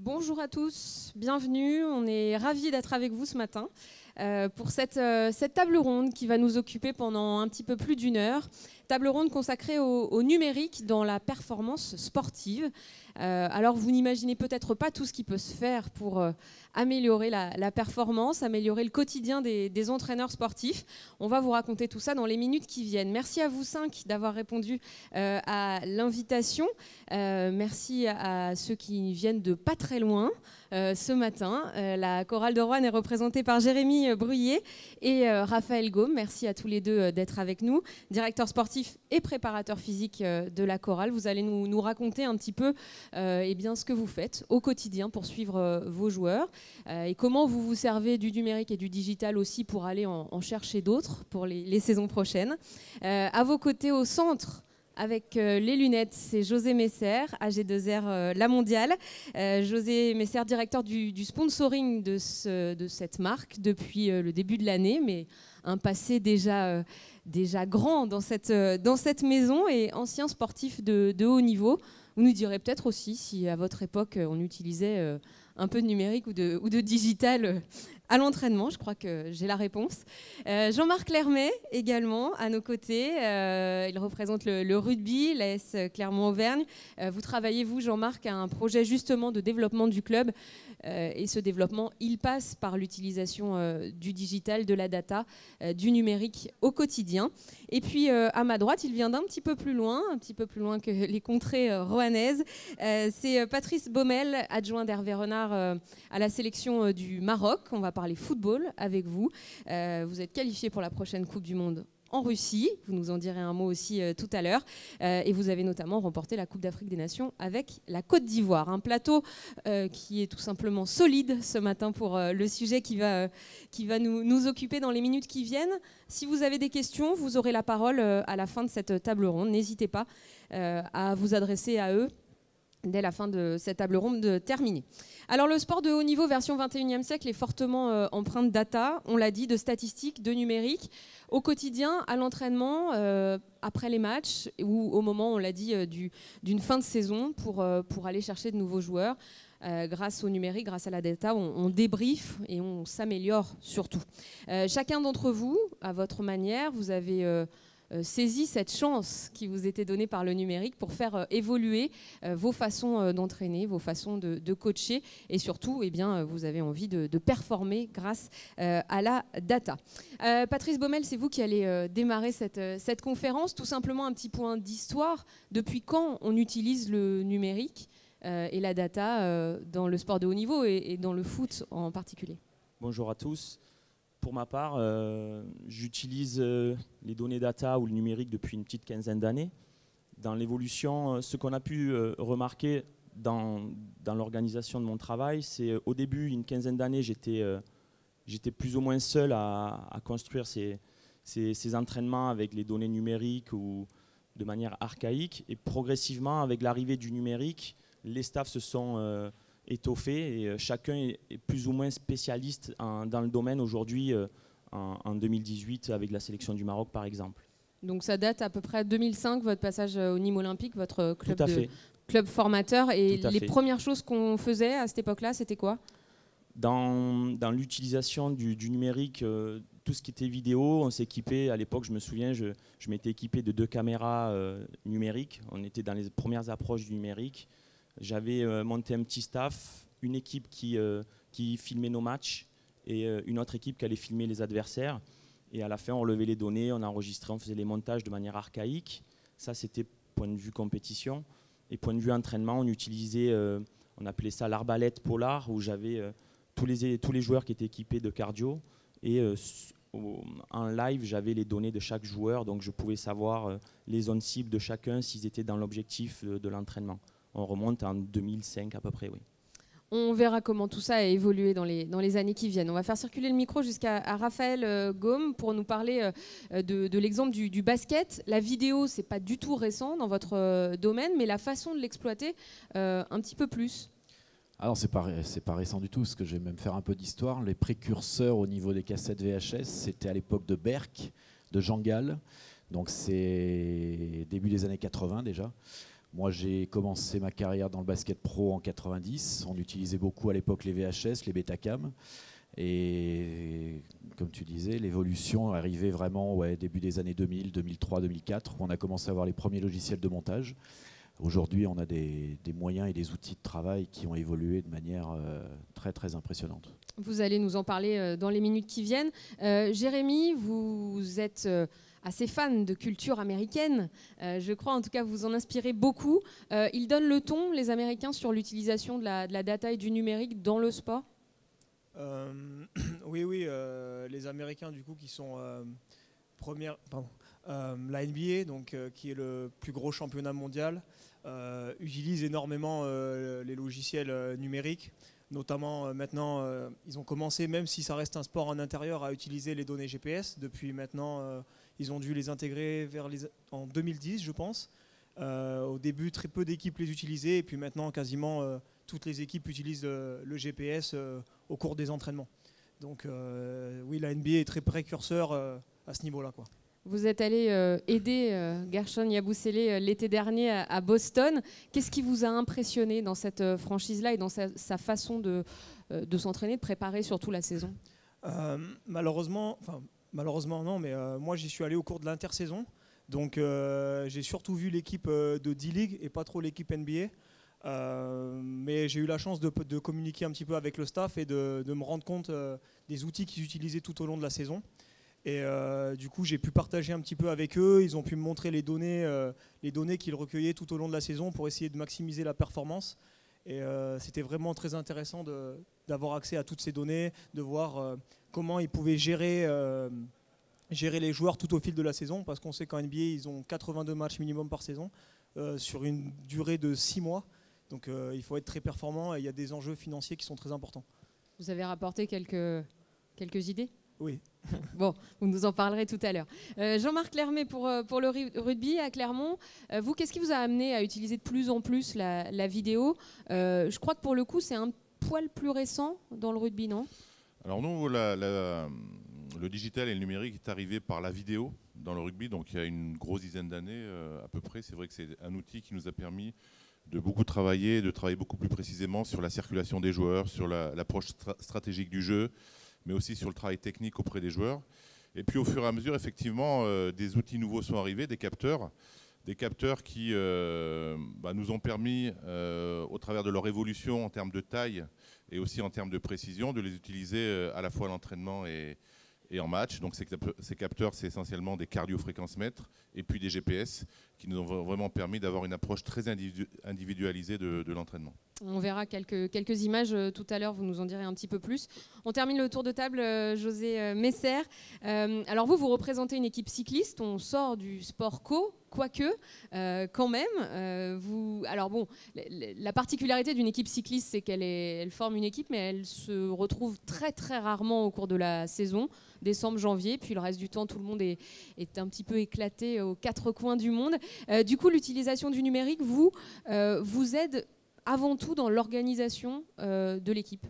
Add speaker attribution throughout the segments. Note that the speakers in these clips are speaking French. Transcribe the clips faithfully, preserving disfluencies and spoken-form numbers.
Speaker 1: Bonjour à tous, bienvenue. On est ravis d'être avec vous ce matin euh, pour cette, euh, cette table ronde qui va nous occuper pendant un petit peu plus d'une heure. Table ronde consacrée au, au numérique dans la performance sportive. Euh, alors vous n'imaginez peut-être pas tout ce qui peut se faire pour euh, améliorer la, la performance, améliorer le quotidien des, des entraîneurs sportifs. On va vous raconter tout ça dans les minutes qui viennent. Merci à vous cinq d'avoir répondu euh, à l'invitation. Euh, merci à, à ceux qui viennent de pas très loin euh, ce matin. Euh, la chorale de Roanne est représentée par Jérémy Bruyé et euh, Raphaël Gaume. Merci à tous les deux euh, d'être avec nous. Directeur sportif et préparateur physique euh, de la chorale. Vous allez nous, nous raconter un petit peu euh, eh bien, ce que vous faites au quotidien pour suivre euh, vos joueurs euh, et comment vous vous servez du numérique et du digital aussi pour aller en, en chercher d'autres pour les, les saisons prochaines. Euh, à vos côtés au centre, avec euh, les lunettes, c'est José Messer, A G deux R euh, La Mondiale. Euh, José Messer, directeur du, du sponsoring de, ce, de cette marque depuis euh, le début de l'année, mais un passé déjà, euh, déjà grand dans cette, euh, dans cette maison et ancien sportif de, de haut niveau. Vous nous direz peut-être aussi si à votre époque on utilisait euh, un peu de numérique ou de, ou de digital euh, à l'entraînement. Je crois que j'ai la réponse. Euh, Jean-Marc Lermet également à nos côtés. Euh, il représente le, le rugby, l'A S Clermont-Auvergne. Euh, vous travaillez, vous, Jean-Marc, à un projet justement de développement du club. Euh, et ce développement, il passe par l'utilisation euh, du digital, de la data, euh, du numérique au quotidien. Et puis euh, à ma droite, il vient d'un petit peu plus loin, un petit peu plus loin que les contrées euh, roannaises. Euh, c'est euh, Patrice Baumel, adjoint d'Hervé Renard euh, à la sélection euh, du Maroc. On va parler football avec vous. Euh, vous êtes qualifié pour la prochaine Coupe du Monde en Russie, vous nous en direz un mot aussi euh, tout à l'heure, euh, et vous avez notamment remporté la Coupe d'Afrique des Nations avec la Côte d'Ivoire, un plateau euh, qui est tout simplement solide ce matin pour euh, le sujet qui va, euh, qui va nous, nous occuper dans les minutes qui viennent. Si vous avez des questions, vous aurez la parole euh, à la fin de cette table ronde. N'hésitez pas euh, à vous adresser à eux dès la fin de cette table ronde terminée. Alors le sport de haut niveau version vingt et unième siècle est fortement euh, empreint de data, on l'a dit, de statistiques, de numérique, au quotidien, à l'entraînement, euh, après les matchs ou au moment, on l'a dit, euh, du, d'une fin de saison pour, euh, pour aller chercher de nouveaux joueurs. Euh, grâce au numérique, grâce à la data, on, on débriefe et on s'améliore surtout. Euh, chacun d'entre vous, à votre manière, vous avez... Euh, Euh, saisi cette chance qui vous était donnée par le numérique pour faire euh, évoluer euh, vos façons euh, d'entraîner, vos façons de, de coacher et surtout, eh bien, euh, vous avez envie de, de performer grâce euh, à la data. Euh, Patrice Baumel, c'est vous qui allez euh, démarrer cette, euh, cette conférence. Tout simplement un petit point d'histoire. Depuis quand on utilise le numérique euh, et la data euh, dans le sport de haut niveau et, et dans le foot en particulier?
Speaker 2: Bonjour à tous. Pour ma part, euh, j'utilise euh, les données data ou le numérique depuis une petite quinzaine d'années. Dans l'évolution, euh, ce qu'on a pu euh, remarquer dans, dans l'organisation de mon travail, c'est euh, au début, une quinzaine d'années, j'étais euh, j'étais plus ou moins seul à, à construire ces, ces, ces entraînements avec les données numériques ou de manière archaïque. Et progressivement, avec l'arrivée du numérique, les staffs se sont... Euh, étoffé et euh, chacun est, est plus ou moins spécialiste en, dans le domaine aujourd'hui euh, en, en deux mille dix-huit avec la sélection du Maroc par exemple.
Speaker 1: Donc ça date à peu près deux mille cinq, votre passage au Nîmes Olympique, votre club, de,
Speaker 2: fait.
Speaker 1: club formateur. Et les
Speaker 2: fait.
Speaker 1: premières choses qu'on faisait à cette époque-là, c'était quoi?
Speaker 2: Dans, dans l'utilisation du, du numérique, euh, tout ce qui était vidéo, on s'équipait, à l'époque je me souviens, je, je m'étais équipé de deux caméras euh, numériques, on était dans les premières approches du numérique. J'avais euh, monté un petit staff, une équipe qui, euh, qui filmait nos matchs et euh, une autre équipe qui allait filmer les adversaires. Et à la fin, on relevait les données, on enregistrait, on faisait les montages de manière archaïque. Ça, c'était point de vue compétition. Et point de vue entraînement, on utilisait, euh, on appelait ça l'arbalète polar, où j'avais euh, tous, les, tous les joueurs qui étaient équipés de cardio. Et euh, au, en live, j'avais les données de chaque joueur, donc je pouvais savoir euh, les zones cibles de chacun s'ils étaient dans l'objectif euh, de l'entraînement. On remonte en deux mille cinq à peu près, oui.
Speaker 1: On verra comment tout ça a évolué dans les, dans les années qui viennent. On va faire circuler le micro jusqu'à Raphaël euh, Gaume pour nous parler euh, de, de l'exemple du, du basket. La vidéo, c'est pas du tout récent dans votre euh, domaine, mais la façon de l'exploiter, euh, un petit peu plus.
Speaker 3: Alors c'est pas, c'est pas récent du tout, parce que je vais même faire un peu d'histoire. Les précurseurs au niveau des cassettes V H S, c'était à l'époque de Berck, de Jean Gall. Donc c'est début des années quatre-vingts déjà. Moi, j'ai commencé ma carrière dans le basket pro en quatre-vingt-dix. On utilisait beaucoup à l'époque les V H S, les Betacam. Et comme tu disais, l'évolution est arrivée vraiment ouais, début des années deux mille, deux mille trois, deux mille quatre, où on a commencé à avoir les premiers logiciels de montage. Aujourd'hui, on a des, des moyens et des outils de travail qui ont évolué de manière euh, très, très impressionnante.
Speaker 1: Vous allez nous en parler euh, dans les minutes qui viennent. Euh, Jérémy, vous êtes euh, assez fan de culture américaine. Euh, je crois en tout cas vous en inspirez beaucoup. Euh, ils donnent le ton, les Américains, sur l'utilisation de la, de la data et du numérique dans le sport ?
Speaker 4: Euh, oui, oui, euh, les Américains du coup qui sont euh, première, pardon, euh, la N B A, donc euh, qui est le plus gros championnat mondial, euh, utilisent énormément euh, les logiciels euh, numériques. Notamment euh, maintenant, euh, ils ont commencé, même si ça reste un sport en intérieur, à utiliser les données G P S. Depuis maintenant, euh, ils ont dû les intégrer vers les, en deux mille dix, je pense. Euh, au début, très peu d'équipes les utilisaient, et puis maintenant, quasiment euh, toutes les équipes utilisent euh, le G P S euh, au cours des entraînements. Donc euh, oui, la N B A est très précurseur euh, à ce niveau-là, quoi.
Speaker 1: Vous êtes allé euh, aider euh, Gershon Yabusele euh, l'été dernier à, à Boston. Qu'est-ce qui vous a impressionné dans cette euh, franchise-là et dans sa, sa façon de, euh, de s'entraîner, de préparer surtout la saison ?
Speaker 4: euh, Malheureusement, enfin malheureusement non, mais euh, moi j'y suis allé au cours de l'intersaison. Donc euh, j'ai surtout vu l'équipe euh, de D-League et pas trop l'équipe N B A. Euh, mais j'ai eu la chance de, de communiquer un petit peu avec le staff et de, de me rendre compte euh, des outils qu'ils utilisaient tout au long de la saison. Et euh, du coup, j'ai pu partager un petit peu avec eux. Ils ont pu me montrer les données, euh, les données qu'ils recueillaient tout au long de la saison pour essayer de maximiser la performance. Et euh, c'était vraiment très intéressant de, d'avoir accès à toutes ces données, de voir euh, comment ils pouvaient gérer, euh, gérer les joueurs tout au fil de la saison. Parce qu'on sait qu'en N B A, ils ont quatre-vingt-deux matchs minimum par saison euh, sur une durée de six mois. Donc euh, il faut être très performant et il y a des enjeux financiers qui sont très importants.
Speaker 1: Vous avez rapporté quelques, quelques idées ?
Speaker 4: Oui.
Speaker 1: Bon, vous nous en parlerez tout à l'heure. Euh, Jean-Marc Lermé, pour, pour le rugby à Clermont, euh, vous, qu'est-ce qui vous a amené à utiliser de plus en plus la, la vidéo ? euh, Je crois que pour le coup, c'est un poil plus récent dans le rugby, non ?
Speaker 5: Alors nous, la, la, le digital et le numérique est arrivé par la vidéo dans le rugby, donc il y a une grosse dizaine d'années euh, à peu près. C'est vrai que c'est un outil qui nous a permis de beaucoup travailler, de travailler beaucoup plus précisément sur la circulation des joueurs, sur la, l'approche stra- stratégique du jeu, mais aussi sur le travail technique auprès des joueurs. Et puis au fur et à mesure, effectivement, euh, des outils nouveaux sont arrivés, des capteurs, des capteurs qui euh, bah, nous ont permis, euh, au travers de leur évolution en termes de taille et aussi en termes de précision, de les utiliser euh, à la fois à l'entraînement et, et en match. Donc ces, ces capteurs, c'est essentiellement des cardiofréquencemètres et puis des G P S qui nous ont vraiment permis d'avoir une approche très individu- individualisée de, de l'entraînement.
Speaker 1: On verra quelques, quelques images euh, tout à l'heure, vous nous en direz un petit peu plus. On termine le tour de table, euh, José euh, Messer. Euh, alors vous, vous représentez une équipe cycliste, on sort du sport co, quoique, euh, quand même. Euh, vous, alors bon, la, la particularité d'une équipe cycliste, c'est qu'elle est, elle forme une équipe, mais elle se retrouve très très rarement au cours de la saison, décembre, janvier, puis le reste du temps, tout le monde est, est un petit peu éclaté aux quatre coins du monde. Euh, du coup, l'utilisation du numérique, vous, euh, vous aide avant tout dans l'organisation euh, de l'équipe.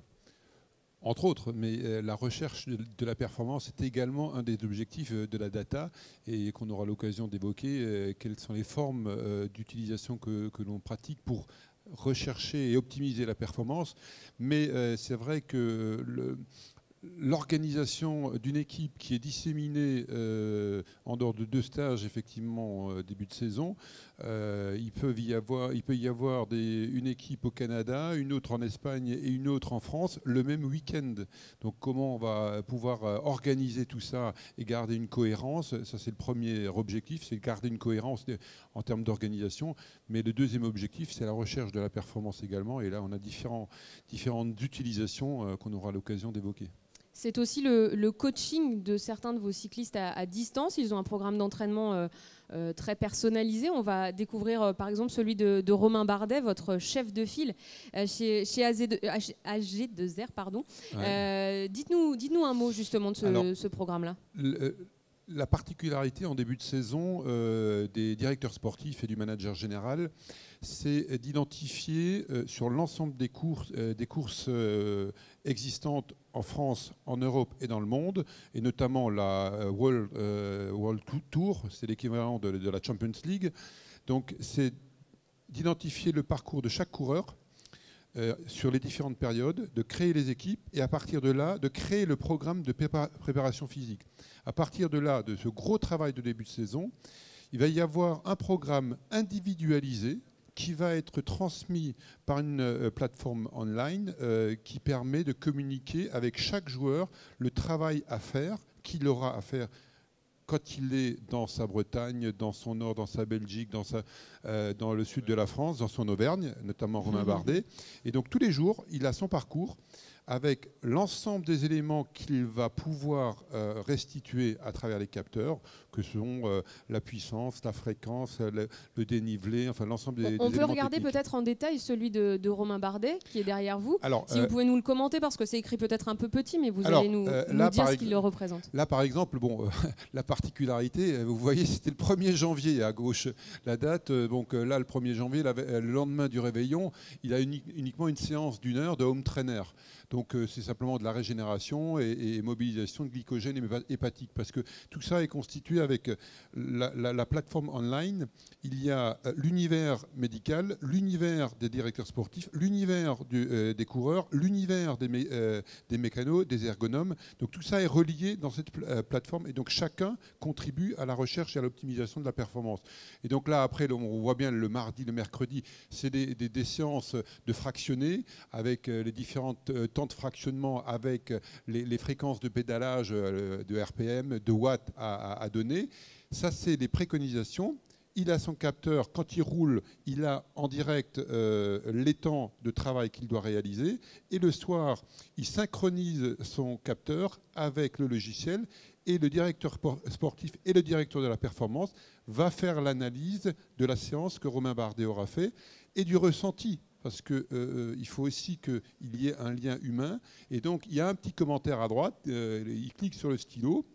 Speaker 6: Entre autres, mais euh, la recherche de, de la performance est également un des objectifs euh, de la data et qu'on aura l'occasion d'évoquer euh, quelles sont les formes euh, d'utilisation que, que l'on pratique pour rechercher et optimiser la performance. Mais euh, c'est vrai que le, l'organisation d'une équipe qui est disséminée euh, en dehors de deux stages, effectivement, euh, début de saison, euh, il, peut y avoir, il peut y avoir des, une équipe au Canada, une autre en Espagne et une autre en France, le même week-end. Donc comment on va pouvoir organiser tout ça et garder une cohérence ? Ça, c'est le premier objectif, c'est garder une cohérence en termes d'organisation. Mais le deuxième objectif, c'est la recherche de la performance également. Et là, on a différents, différentes utilisations euh, qu'on aura l'occasion d'évoquer.
Speaker 1: C'est aussi le, le coaching de certains de vos cyclistes à, à distance. Ils ont un programme d'entraînement euh, euh, très personnalisé. On va découvrir euh, par exemple celui de, de Romain Bardet, votre chef de file euh, chez, chez A G deux R. Pardon. Ouais. Euh, dites-nous, dites-nous un mot justement de ce, Alors, ce programme-là.
Speaker 6: Le, la particularité en début de saison euh, des directeurs sportifs et du manager général, c'est d'identifier euh, sur l'ensemble des courses, euh, des courses euh, existantes en France, en Europe et dans le monde, et notamment la World, euh, World Tour, c'est l'équivalent de, de la Champions League. Donc c'est d'identifier le parcours de chaque coureur euh, sur les différentes périodes, de créer les équipes et à partir de là, de créer le programme de prépa- préparation physique. À partir de là, de ce gros travail de début de saison, il va y avoir un programme individualisé qui va être transmis par une euh, plateforme online euh, qui permet de communiquer avec chaque joueur le travail à faire, qu'il aura à faire quand il est dans sa Bretagne, dans son nord, dans sa Belgique, dans, sa, euh, dans le sud de la France, dans son Auvergne, notamment Romain Bardet. Et donc tous les jours, il a son parcours avec l'ensemble des éléments qu'il va pouvoir euh, restituer à travers les capteurs, que sont euh, la puissance, la fréquence, le, le dénivelé, enfin l'ensemble des,
Speaker 1: On
Speaker 6: des
Speaker 1: peut
Speaker 6: éléments
Speaker 1: regarder
Speaker 6: techniques.
Speaker 1: peut-être en détail celui de, de Romain Bardet, qui est derrière vous.
Speaker 6: Alors,
Speaker 1: si
Speaker 6: euh,
Speaker 1: vous pouvez nous le commenter, parce que c'est écrit peut-être un peu petit, mais vous
Speaker 6: alors,
Speaker 1: allez nous,
Speaker 6: euh,
Speaker 1: nous
Speaker 6: là,
Speaker 1: dire
Speaker 6: par
Speaker 1: ce
Speaker 6: ex-
Speaker 1: qu'il le représente.
Speaker 6: Là, par exemple, bon, euh, la particularité, vous voyez, c'était le premier janvier à gauche la date. Euh, donc euh, là, le premier janvier, la, le lendemain du réveillon, il a uni- uniquement une séance d'une heure de home trainer. Donc euh, c'est simplement de la régénération et, et mobilisation de glycogène hépatique. Parce que tout ça est constitué avec la, la, la plateforme online. Il y a euh, l'univers médical, l'univers des directeurs sportifs, l'univers du, euh, des coureurs, l'univers des, mé- euh, des mécanos, des ergonomes. Donc tout ça est relié dans cette pl- euh, plateforme et donc chacun contribue à la recherche et à l'optimisation de la performance. Et donc là, après, on voit bien le mardi, le mercredi, c'est des, des, des séances de fractionnés avec euh, les différents euh, temps de fractionnement, avec euh, les, les fréquences de pédalage euh, de R P M, de watts à, à, à donner. Ça, c'est des préconisations. Il a son capteur, quand il roule, il a en direct euh, les temps de travail qu'il doit réaliser. Et le soir, il synchronise son capteur avec le logiciel. Et le directeur sportif et le directeur de la performance va faire l'analyse de la séance que Romain Bardet aura fait et du ressenti. Parce qu'il euh, faut aussi qu'il y ait un lien humain. Et donc, il y a un petit commentaire à droite. Euh, il clique sur le stylo.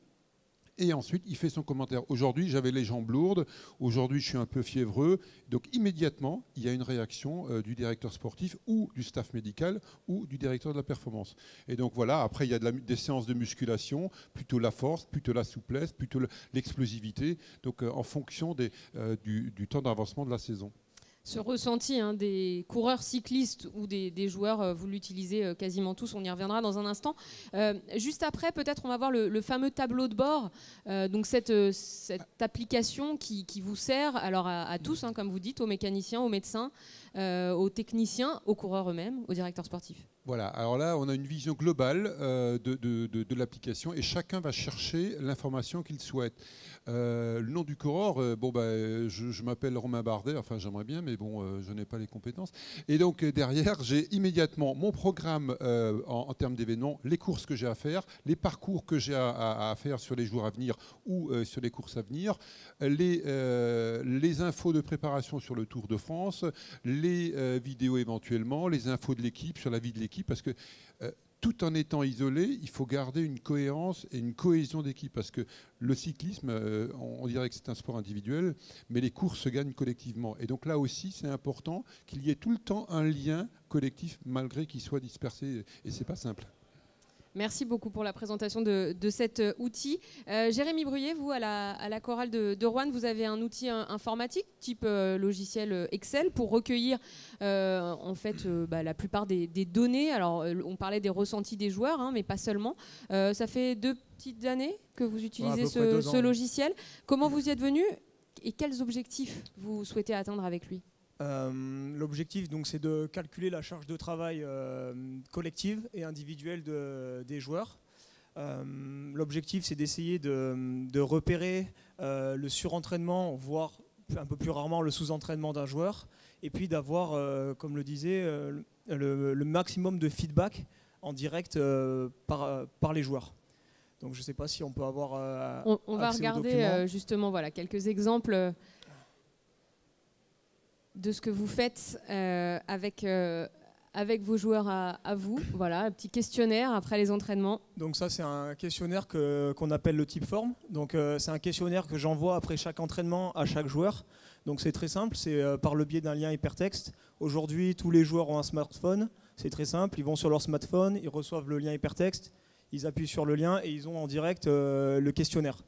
Speaker 6: Et ensuite, il fait son commentaire. Aujourd'hui, j'avais les jambes lourdes. Aujourd'hui, je suis un peu fiévreux. Donc, immédiatement, il y a une réaction euh, du directeur sportif ou du staff médical ou du directeur de la performance. Et donc, voilà. Après, il y a de la, des séances de musculation, plutôt la force, plutôt la souplesse, plutôt l'explosivité. Donc, euh, en fonction des, euh, du, du temps d'avancement de la saison.
Speaker 1: Ce ressenti hein, des coureurs cyclistes ou des, des joueurs, euh, vous l'utilisez euh, quasiment tous, on y reviendra dans un instant. Euh, juste après, peut-être on va voir le, le fameux tableau de bord, euh, donc cette, euh, cette application qui, qui vous sert alors à, à tous, hein, comme vous dites, aux mécaniciens, aux médecins, euh, aux techniciens, aux coureurs eux-mêmes, aux directeurs sportifs. Voilà,
Speaker 6: alors là, on a une vision globale euh, de, de, de, de l'application et chacun va chercher l'information qu'il souhaite. Euh, le nom du coureur, euh, bon, bah, je, je m'appelle Romain Bardet, enfin j'aimerais bien, mais bon, euh, je n'ai pas les compétences. Et donc euh, derrière, j'ai immédiatement mon programme euh, en, en termes d'événements, les courses que j'ai à faire, les parcours que j'ai à, à, à faire sur les jours à venir ou euh, sur les courses à venir, les, euh, les infos de préparation sur le Tour de France, les euh, vidéos éventuellement, les infos de l'équipe sur la vie de l'équipe, parce que euh, tout en étant isolé, il faut garder une cohérence et une cohésion d'équipe, parce que le cyclisme, euh, on dirait que c'est un sport individuel, mais les courses se gagnent collectivement. Et donc là aussi, c'est important qu'il y ait tout le temps un lien collectif, malgré qu'il soit dispersé, et c'est pas simple.
Speaker 1: Merci beaucoup pour la présentation de, de cet outil. Euh, Jérémy Bruyé, vous, à la, à la chorale de, de Roanne, vous avez un outil informatique type euh, logiciel Excel pour recueillir euh, en fait euh, bah, la plupart des, des données. Alors, euh, on parlait des ressentis des joueurs, hein, mais pas seulement. Euh, ça fait deux petites années que vous utilisez
Speaker 4: ouais,
Speaker 1: ce, ce logiciel. Comment vous y êtes venu et quels objectifs vous souhaitez atteindre avec lui ?
Speaker 4: Euh, L'objectif, donc, c'est de calculer la charge de travail euh, collective et individuelle de, des joueurs. Euh, L'objectif, c'est d'essayer de, de repérer euh, le surentraînement, voire un peu plus rarement le sous-entraînement d'un joueur, et puis d'avoir, euh, comme le disait, euh, le, le maximum de feedback en direct euh, par, par les joueurs. Donc, je ne sais pas si on peut avoir. Euh,
Speaker 1: on on va regarder euh, justement voilà, quelques exemples de ce que vous faites euh, avec, euh, avec vos joueurs à, à vous. Voilà, un petit questionnaire après les entraînements.
Speaker 4: Donc ça, c'est un questionnaire que, qu'on appelle le type forme. Donc euh, c'est un questionnaire que j'envoie après chaque entraînement à chaque joueur. Donc c'est très simple, c'est euh, par le biais d'un lien hypertexte. Aujourd'hui, tous les joueurs ont un smartphone. C'est très simple, ils vont sur leur smartphone, ils reçoivent le lien hypertexte, ils appuient sur le lien et ils ont en direct euh, le questionnaire.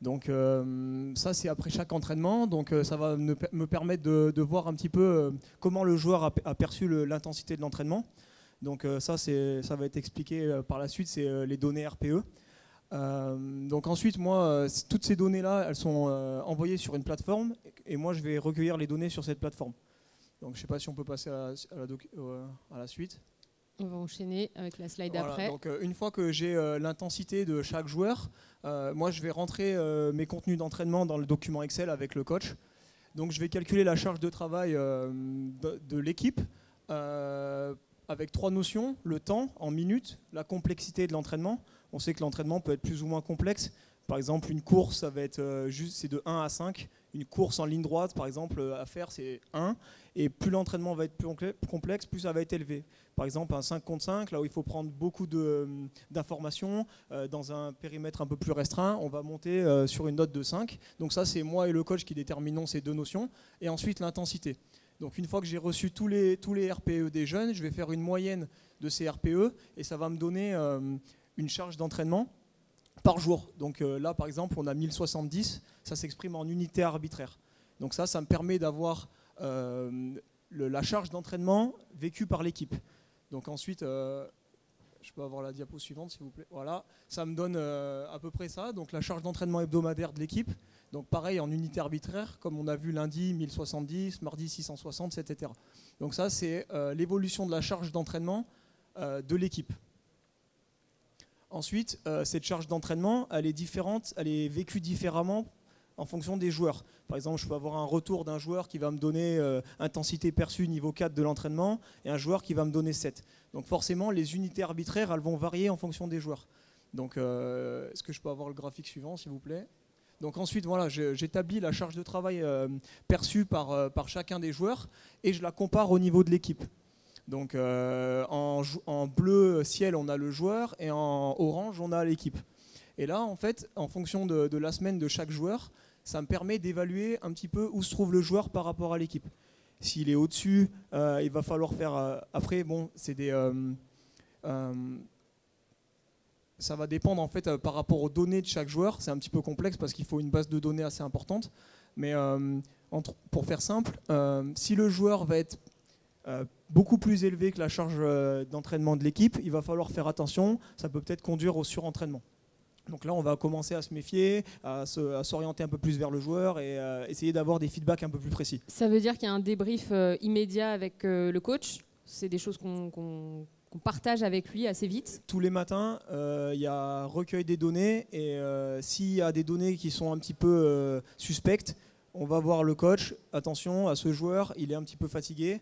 Speaker 4: Donc euh, ça, c'est après chaque entraînement. Donc euh, ça va me, me permettre de, de voir un petit peu euh, comment le joueur a, a perçu l'intensité de l'entraînement. Donc euh, ça, ça va être expliqué euh, par la suite, c'est euh, les données R P E. Euh, donc ensuite, moi, euh, toutes ces données-là, elles sont euh, envoyées sur une plateforme et moi, je vais recueillir les données sur cette plateforme. Donc je ne sais pas si on peut passer à la, à la, doc, euh, à la suite.
Speaker 1: On va enchaîner avec la slide
Speaker 4: voilà,
Speaker 1: après.
Speaker 4: Donc, euh, une fois que j'ai euh, l'intensité de chaque joueur, euh, moi je vais rentrer euh, mes contenus d'entraînement dans le document Excel avec le coach. Donc je vais calculer la charge de travail euh, de, de l'équipe euh, avec trois notions, le temps en minutes, la complexité de l'entraînement. On sait que l'entraînement peut être plus ou moins complexe. Par exemple, une course, ça va être euh, juste, c'est de un à cinq. Une course en ligne droite, par exemple, à faire, c'est un. Et plus l'entraînement va être plus complexe, plus ça va être élevé. Par exemple, un cinq contre cinq, là où il faut prendre beaucoup d'informations euh, dans un périmètre un peu plus restreint, on va monter euh, sur une note de cinq. Donc ça, c'est moi et le coach qui déterminons ces deux notions. Et ensuite, l'intensité. Donc une fois que j'ai reçu tous les, tous les R P E des jeunes, je vais faire une moyenne de ces R P E et ça va me donner euh, une charge d'entraînement par jour. Donc euh, là, par exemple, on a mille soixante-dix, ça s'exprime en unité arbitraire. Donc ça, ça me permet d'avoir euh, la charge d'entraînement vécue par l'équipe. Donc ensuite, euh, je peux avoir la diapo suivante, s'il vous plaît. Voilà, ça me donne euh, à peu près ça. Donc la charge d'entraînement hebdomadaire de l'équipe. Donc pareil, en unité arbitraire, comme on a vu lundi, mille soixante-dix, mardi, six cent soixante, et cetera. Donc ça, c'est euh, l'évolution de la charge d'entraînement euh, de l'équipe. Ensuite, euh, cette charge d'entraînement, elle est différente, elle est vécue différemment en fonction des joueurs. Par exemple, je peux avoir un retour d'un joueur qui va me donner euh, intensité perçue niveau quatre de l'entraînement et un joueur qui va me donner sept. Donc forcément, les unités arbitraires, elles vont varier en fonction des joueurs. Donc, euh, est-ce que je peux avoir le graphique suivant, s'il vous plaît ? Donc ensuite, voilà, j'établis la charge de travail euh, perçue par, euh, par chacun des joueurs et je la compare au niveau de l'équipe. Donc euh, en, en bleu ciel, on a le joueur et en orange, on a l'équipe. Et là, en fait, en fonction de, de la semaine de chaque joueur, ça me permet d'évaluer un petit peu où se trouve le joueur par rapport à l'équipe. S'il est au-dessus, euh, il va falloir faire... Euh, après, bon, c'est des... Euh, euh, ça va dépendre en fait euh, par rapport aux données de chaque joueur. C'est un petit peu complexe parce qu'il faut une base de données assez importante. Mais euh, entre, pour faire simple, euh, si le joueur va être euh, beaucoup plus élevé que la charge euh, d'entraînement de l'équipe, il va falloir faire attention. Ça peut peut-être conduire au surentraînement. Donc là, on va commencer à se méfier, à s'orienter un peu plus vers le joueur et euh, essayer d'avoir des feedbacks un peu plus précis.
Speaker 1: Ça veut dire qu'il y a un débrief euh, immédiat avec euh, le coach. C'est des choses qu'on qu'on, qu'on partage avec lui assez vite.
Speaker 4: Tous les matins, euh, il y a recueil des données et euh, s'il y a des données qui sont un petit peu euh, suspectes, on va voir le coach. Attention à ce joueur, il est un petit peu fatigué.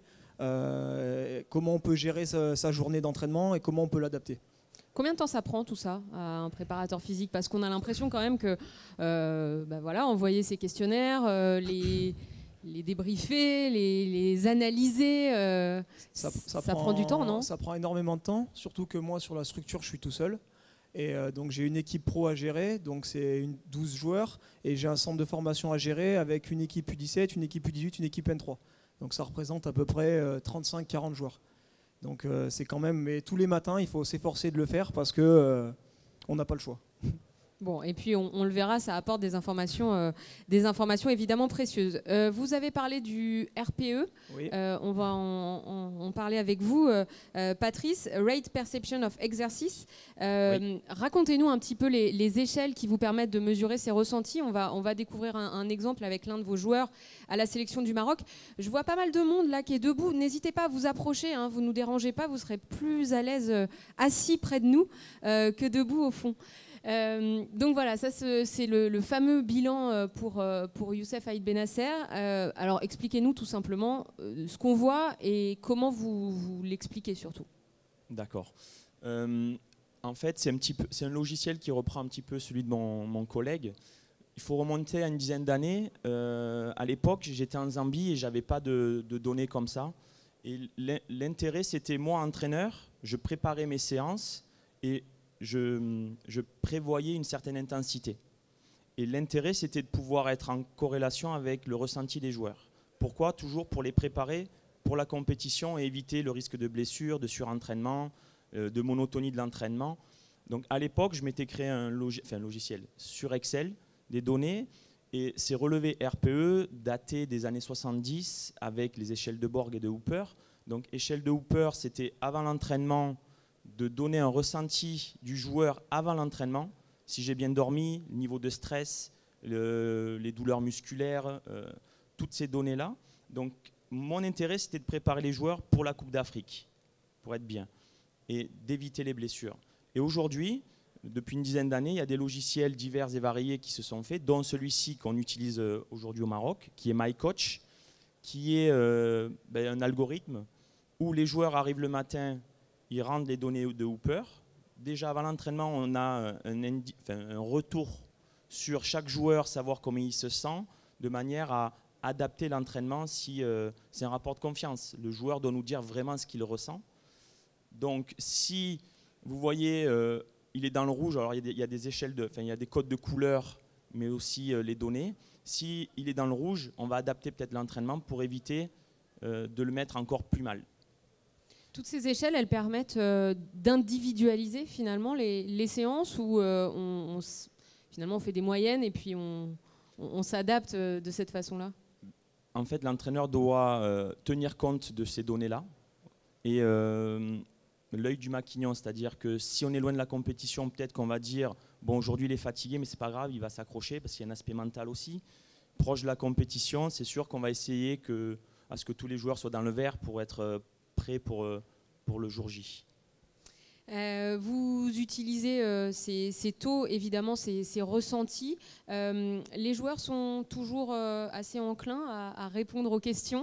Speaker 4: Euh, comment on peut gérer sa, sa journée d'entraînement et comment on peut l'adapter.
Speaker 1: Combien de temps ça prend tout ça à un préparateur physique? Parce qu'on a l'impression quand même que euh, bah voilà, envoyer ces questionnaires, euh, les, les débriefer, les, les analyser, euh, ça, ça, ça prend, prend du temps, non?
Speaker 4: Ça prend énormément de temps, surtout que moi sur la structure je suis tout seul. Et euh, donc j'ai une équipe pro à gérer, donc c'est douze joueurs, et j'ai un centre de formation à gérer avec une équipe U dix-sept, une équipe U dix-huit, une équipe N trois. Donc ça représente à peu près euh, trente-cinq à quarante joueurs. Donc euh, c'est quand même, mais tous les matins, il faut s'efforcer de le faire parce que euh, on n'a pas le choix.
Speaker 1: Bon, et puis on, on le verra, ça apporte des informations, euh, des informations évidemment précieuses. Euh, vous avez parlé du R P E,
Speaker 4: oui.
Speaker 1: euh, on va en, en, en parler avec vous. Euh, Patrice, Rate Perception of Exercice. Euh, oui. Racontez-nous un petit peu les, les échelles qui vous permettent de mesurer ces ressentis. On va, on va découvrir un, un exemple avec l'un de vos joueurs à la sélection du Maroc. Je vois pas mal de monde là qui est debout. N'hésitez pas à vous approcher, hein, vous ne nous dérangez pas, vous serez plus à l'aise euh, assis près de nous euh, que debout au fond. Euh, donc voilà, ça c'est le, le fameux bilan pour, pour Youssef Aïd Benasser. Euh, alors expliquez-nous tout simplement euh, ce qu'on voit et comment vous, vous l'expliquez surtout.
Speaker 2: D'accord. Euh, en fait, c'est un, petit peu, c'est un logiciel qui reprend un petit peu celui de mon, mon collègue. Il faut remonter à une dizaine d'années. Euh, à l'époque, j'étais en Zambie et je n'avais pas de, de données comme ça. Et l'intérêt, c'était moi, entraîneur, je préparais mes séances et Je, je prévoyais une certaine intensité. Et l'intérêt, c'était de pouvoir être en corrélation avec le ressenti des joueurs. Pourquoi? Toujours pour les préparer pour la compétition et éviter le risque de blessure, de surentraînement, euh, de monotonie de l'entraînement. Donc à l'époque, je m'étais créé un, logi enfin, un logiciel sur Excel des données. Et ces relevés R P E dataient des années soixante-dix avec les échelles de Borg et de Hooper. Donc échelle de Hooper, c'était avant l'entraînement, de donner un ressenti du joueur avant l'entraînement. Si j'ai bien dormi, le niveau de stress, le, les douleurs musculaires, euh, toutes ces données-là. Donc mon intérêt, c'était de préparer les joueurs pour la Coupe d'Afrique, pour être bien, et d'éviter les blessures. Et aujourd'hui, depuis une dizaine d'années, il y a des logiciels divers et variés qui se sont faits, dont celui-ci qu'on utilise aujourd'hui au Maroc, qui est MyCoach, qui est euh, ben, un algorithme où les joueurs arrivent le matin, ils rendent les données de Hooper. Déjà avant l'entraînement, on a un, indi- enfin, un retour sur chaque joueur, savoir comment il se sent, de manière à adapter l'entraînement si euh, c'est un rapport de confiance. Le joueur doit nous dire vraiment ce qu'il ressent. Donc si vous voyez, euh, il est dans le rouge, alors il y a des, il y a des échelles, de, enfin, il y a des codes de couleurs, mais aussi euh, les données. Si il est dans le rouge, on va adapter peut-être l'entraînement pour éviter euh, de le mettre encore plus mal.
Speaker 1: Toutes ces échelles, elles permettent euh, d'individualiser finalement les, les séances où euh, on, on, finalement on fait des moyennes et puis on, on, on s'adapte euh, de cette façon-là.
Speaker 2: En fait, l'entraîneur doit euh, tenir compte de ces données-là et euh, l'œil du maquignon, c'est-à-dire que si on est loin de la compétition, peut-être qu'on va dire bon, aujourd'hui il est fatigué, mais c'est pas grave, il va s'accrocher parce qu'il y a un aspect mental aussi. Proche de la compétition, c'est sûr qu'on va essayer que, à ce que tous les joueurs soient dans le vert pour être euh, prêts pour, euh, pour le jour J.
Speaker 1: Euh, vous utilisez euh, ces, ces taux, évidemment, ces, ces ressentis. Euh, les joueurs sont toujours euh, assez enclins à, à répondre aux questions.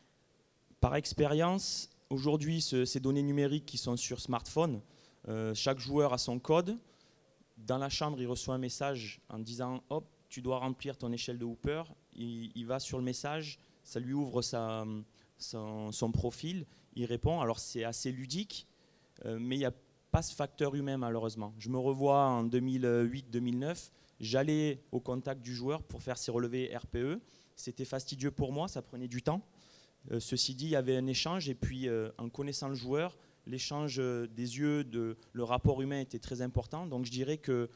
Speaker 2: Par expérience, aujourd'hui, ce, ces données numériques qui sont sur smartphone, euh, chaque joueur a son code. Dans la chambre, il reçoit un message en disant « Hop, tu dois remplir ton échelle de Hooper ». Il, il va sur le message, ça lui ouvre sa, son, son profil, il répond. Alors c'est assez ludique, euh, mais il n'y a pas ce facteur humain malheureusement. Je me revois en deux mille huit deux mille neuf, j'allais au contact du joueur pour faire ses relevés R P E. C'était fastidieux pour moi, ça prenait du temps. Euh, ceci dit, il y avait un échange et puis euh, en connaissant le joueur, l'échange des yeux, de, le rapport humain était très important. Donc je dirais que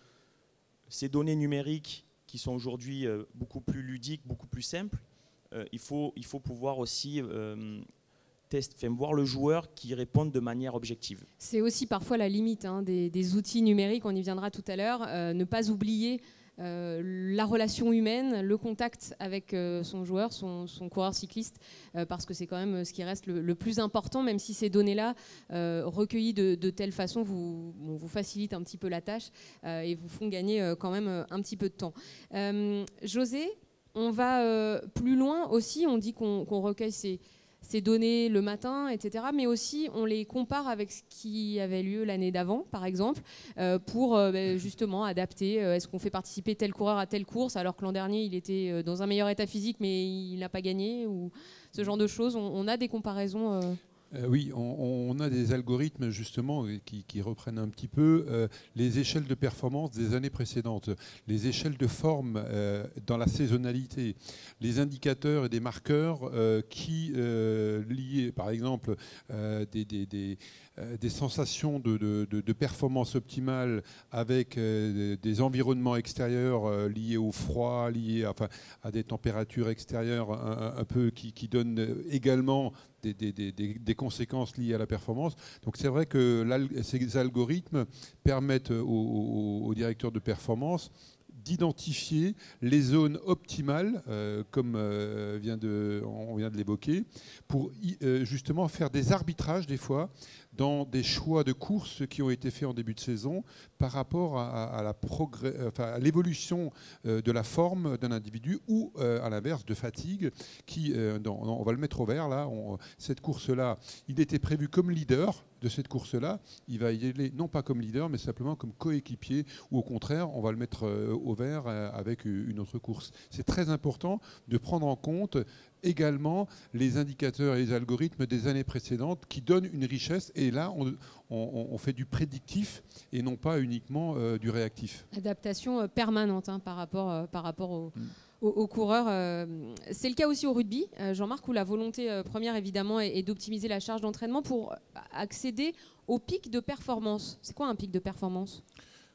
Speaker 2: ces données numériques qui sont aujourd'hui euh, beaucoup plus ludiques, beaucoup plus simples, euh, il, faut, il faut pouvoir aussi euh, test, enfin, voir le joueur qui répond de manière objective.
Speaker 1: C'est aussi parfois la limite hein, des, des outils numériques, on y viendra tout à l'heure, euh, ne pas oublier Euh, la relation humaine, le contact avec euh, son joueur, son, son coureur cycliste, euh, parce que c'est quand même ce qui reste le, le plus important, même si ces données-là, euh, recueillies de, de telle façon, vous, bon, vous facilitent un petit peu la tâche euh, et vous font gagner euh, quand même euh, un petit peu de temps. Euh, José, on va euh, plus loin aussi, on dit qu'on qu'on recueille ces ces données le matin, et cetera. Mais aussi, on les compare avec ce qui avait lieu l'année d'avant, par exemple, euh, pour euh, justement adapter. Euh, est-ce qu'on fait participer tel coureur à telle course, alors que l'an dernier, il était dans un meilleur état physique, mais il n'a pas gagné, ou ce genre de choses. On, on a des comparaisons euh
Speaker 6: Euh, oui, on, on a des algorithmes justement qui, qui reprennent un petit peu euh, les échelles de performance des années précédentes, les échelles de forme euh, dans la saisonnalité, les indicateurs et des marqueurs euh, qui euh, liés, par exemple, euh, des, des, des, euh, des sensations de, de, de, de performance optimale avec euh, des environnements extérieurs euh, liés au froid, liés à, enfin, à des températures extérieures un, un peu qui, qui donnent également Des, des, des, des conséquences liées à la performance. Donc c'est vrai que ces algorithmes permettent aux, aux, aux directeurs de performance d'identifier les zones optimales, euh, comme euh, vient de, on vient de l'évoquer, pour euh, justement faire des arbitrages des fois dans des choix de courses qui ont été faits en début de saison par rapport à, à, la progrès, enfin, à l'évolution euh, de la forme d'un individu ou euh, à l'inverse de fatigue qui, euh, dans, on va le mettre au vert là, on, cette course-là, il était prévu comme leader de cette course-là, il va y aller non pas comme leader mais simplement comme coéquipier ou au contraire on va le mettre euh, au vert euh, avec une autre course. C'est très important de prendre en compte également les indicateurs et les algorithmes des années précédentes qui donnent une richesse et là on, on, on fait du prédictif et non pas uniquement euh, du réactif.
Speaker 1: Adaptation euh, permanente hein, par rapport, euh, par rapport au,
Speaker 6: mm.
Speaker 1: aux, aux coureurs. Euh, c'est le cas aussi au rugby, euh, Jean-Marc, où la volonté euh, première évidemment est, est d'optimiser la charge d'entraînement pour accéder au pic de performance. C'est quoi un pic de performance ?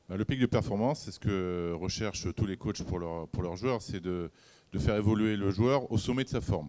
Speaker 5: Bah, le pic de performance, c'est ce que recherchent tous les coachs pour, leur, pour leurs joueurs, c'est de, de faire évoluer le joueur au sommet de sa forme.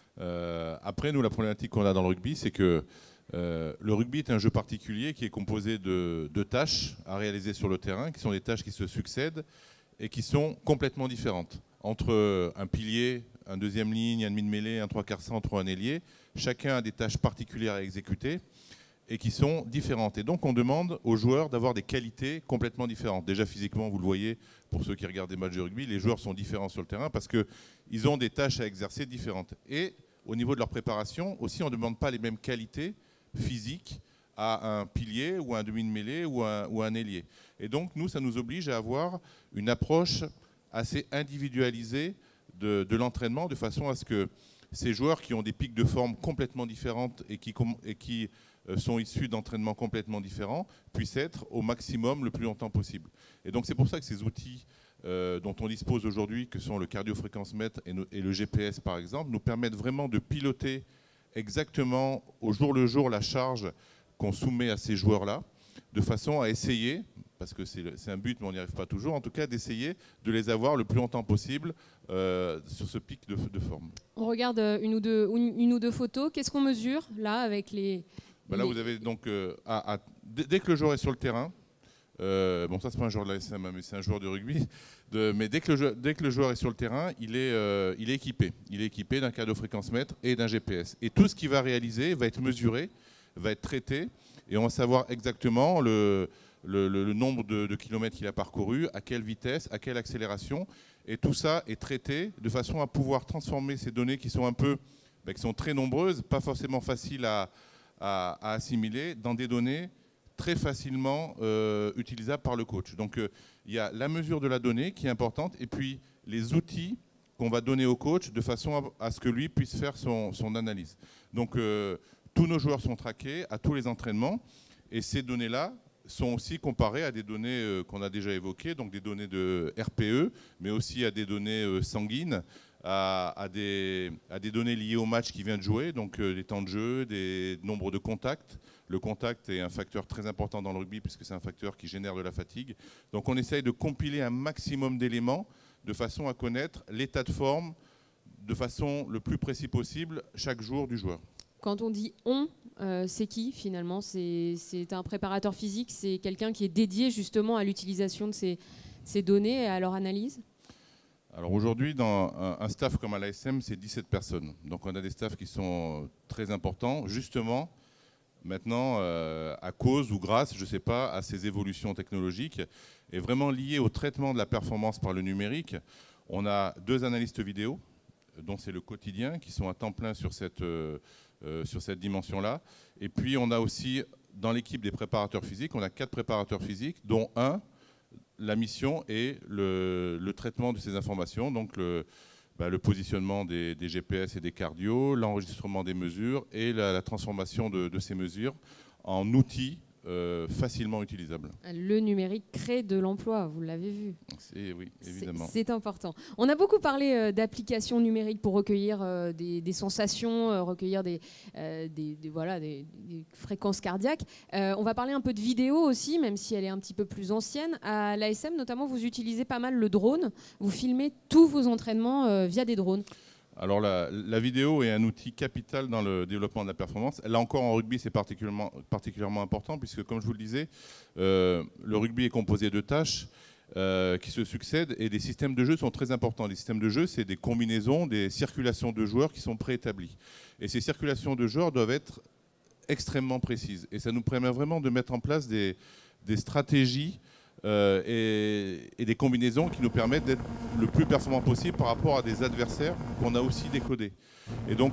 Speaker 5: Euh, après, nous, la problématique qu'on a dans le rugby, c'est que euh, le rugby est un jeu particulier qui est composé de, de tâches à réaliser sur le terrain, qui sont des tâches qui se succèdent et qui sont complètement différentes. Entre un pilier, un deuxième ligne, un demi de mêlée, un trois quarts centre ou un ailier, chacun a des tâches particulières à exécuter et qui sont différentes. Et donc on demande aux joueurs d'avoir des qualités complètement différentes. Déjà physiquement, vous le voyez, pour ceux qui regardent des matchs de rugby, les joueurs sont différents sur le terrain parce qu'ils ont des tâches à exercer différentes. Et au niveau de leur préparation, aussi on ne demande pas les mêmes qualités physiques à un pilier ou à un demi de mêlée ou à un, ou à un ailier. Et donc nous, ça nous oblige à avoir une approche assez individualisée de, de l'entraînement, de façon à ce que ces joueurs qui ont des pics de forme complètement différentes et qui, et qui sont issus d'entraînements complètement différents puissent être au maximum le plus longtemps possible. Et donc c'est pour ça que ces outils euh, dont on dispose aujourd'hui, que sont le cardiofréquence-mètre et, et le G P S par exemple, nous permettent vraiment de piloter exactement au jour le jour la charge qu'on soumet à ces joueurs-là, de façon à essayer, parce que c'est un but mais on n'y arrive pas toujours, en tout cas d'essayer de les avoir le plus longtemps possible euh, sur ce pic de, de forme.
Speaker 1: On regarde une ou deux, une, une ou deux photos. Qu'est-ce qu'on mesure là avec les...
Speaker 5: Ben là, vous avez donc, euh, à, à, dès que le joueur est sur le terrain, euh, bon ça c'est pas un joueur de la S M, mais c'est un joueur de rugby, de, mais dès que, le, dès que le joueur est sur le terrain, il est, euh, il est équipé. Il est équipé d'un cardiofréquence-mètre et d'un G P S. Et tout ce qu'il va réaliser va être mesuré, va être traité, et on va savoir exactement le, le, le, le nombre de, de kilomètres qu'il a parcouru, à quelle vitesse, à quelle accélération, et tout ça est traité de façon à pouvoir transformer ces données qui sont un peu, ben, qui sont très nombreuses, pas forcément faciles à À, à assimiler dans des données très facilement euh, utilisables par le coach. Donc il euh, y a la mesure de la donnée qui est importante et puis les outils qu'on va donner au coach de façon à, à ce que lui puisse faire son, son analyse. Donc euh, tous nos joueurs sont traqués à tous les entraînements et ces données-là sont aussi comparées à des données euh, qu'on a déjà évoquées, donc des données de R P E, mais aussi à des données euh, sanguines, À, à, des, à des données liées au match qui vient de jouer, donc euh, les temps de jeu, des nombres de contacts. Le contact est un facteur très important dans le rugby puisque c'est un facteur qui génère de la fatigue. Donc on essaye de compiler un maximum d'éléments de façon à connaître l'état de forme de façon le plus précis possible chaque jour du joueur.
Speaker 1: Quand on dit on, euh, c'est qui finalement? C'est un préparateur physique, c'est quelqu'un qui est dédié justement à l'utilisation de ces, ces données et à leur analyse?
Speaker 5: Alors aujourd'hui, dans un, un staff comme à l'A S M, c'est dix-sept personnes. Donc on a des staffs qui sont très importants, justement, maintenant, euh, à cause ou grâce, je ne sais pas, à ces évolutions technologiques, et vraiment liées au traitement de la performance par le numérique. On a deux analystes vidéo, dont c'est le quotidien, qui sont à temps plein sur cette, euh, euh, sur cette dimension-là. Et puis on a aussi, dans l'équipe des préparateurs physiques, on a quatre préparateurs physiques, dont un, la mission est le, le traitement de ces informations, donc le, bah, le positionnement des, des G P S et des cardio, l'enregistrement des mesures et la, la transformation de, de ces mesures en outils euh, facilement utilisables.
Speaker 1: Le numérique crée de l'emploi, vous l'avez vu.
Speaker 5: Oui, évidemment.
Speaker 1: C'est important. On a beaucoup parlé euh, d'applications numériques pour recueillir euh, des, des sensations, euh, recueillir des, euh, des, des, voilà, des, des fréquences cardiaques. Euh, on va parler un peu de vidéo aussi, même si elle est un petit peu plus ancienne. À l'A S M, notamment, vous utilisez pas mal le drone. Vous filmez tous vos entraînements euh, via des drones.
Speaker 5: Alors la, la vidéo est un outil capital dans le développement de la performance. Là encore en rugby c'est particulièrement, particulièrement important puisque comme je vous le disais, euh, le rugby est composé de tâches euh, qui se succèdent et des systèmes de jeu sont très importants. Les systèmes de jeu c'est des combinaisons, des circulations de joueurs qui sont préétablies. Et ces circulations de joueurs doivent être extrêmement précises. Et ça nous permet vraiment de mettre en place des, des stratégies Euh, et, et des combinaisons qui nous permettent d'être le plus performant possible par rapport à des adversaires qu'on a aussi décodés. Et donc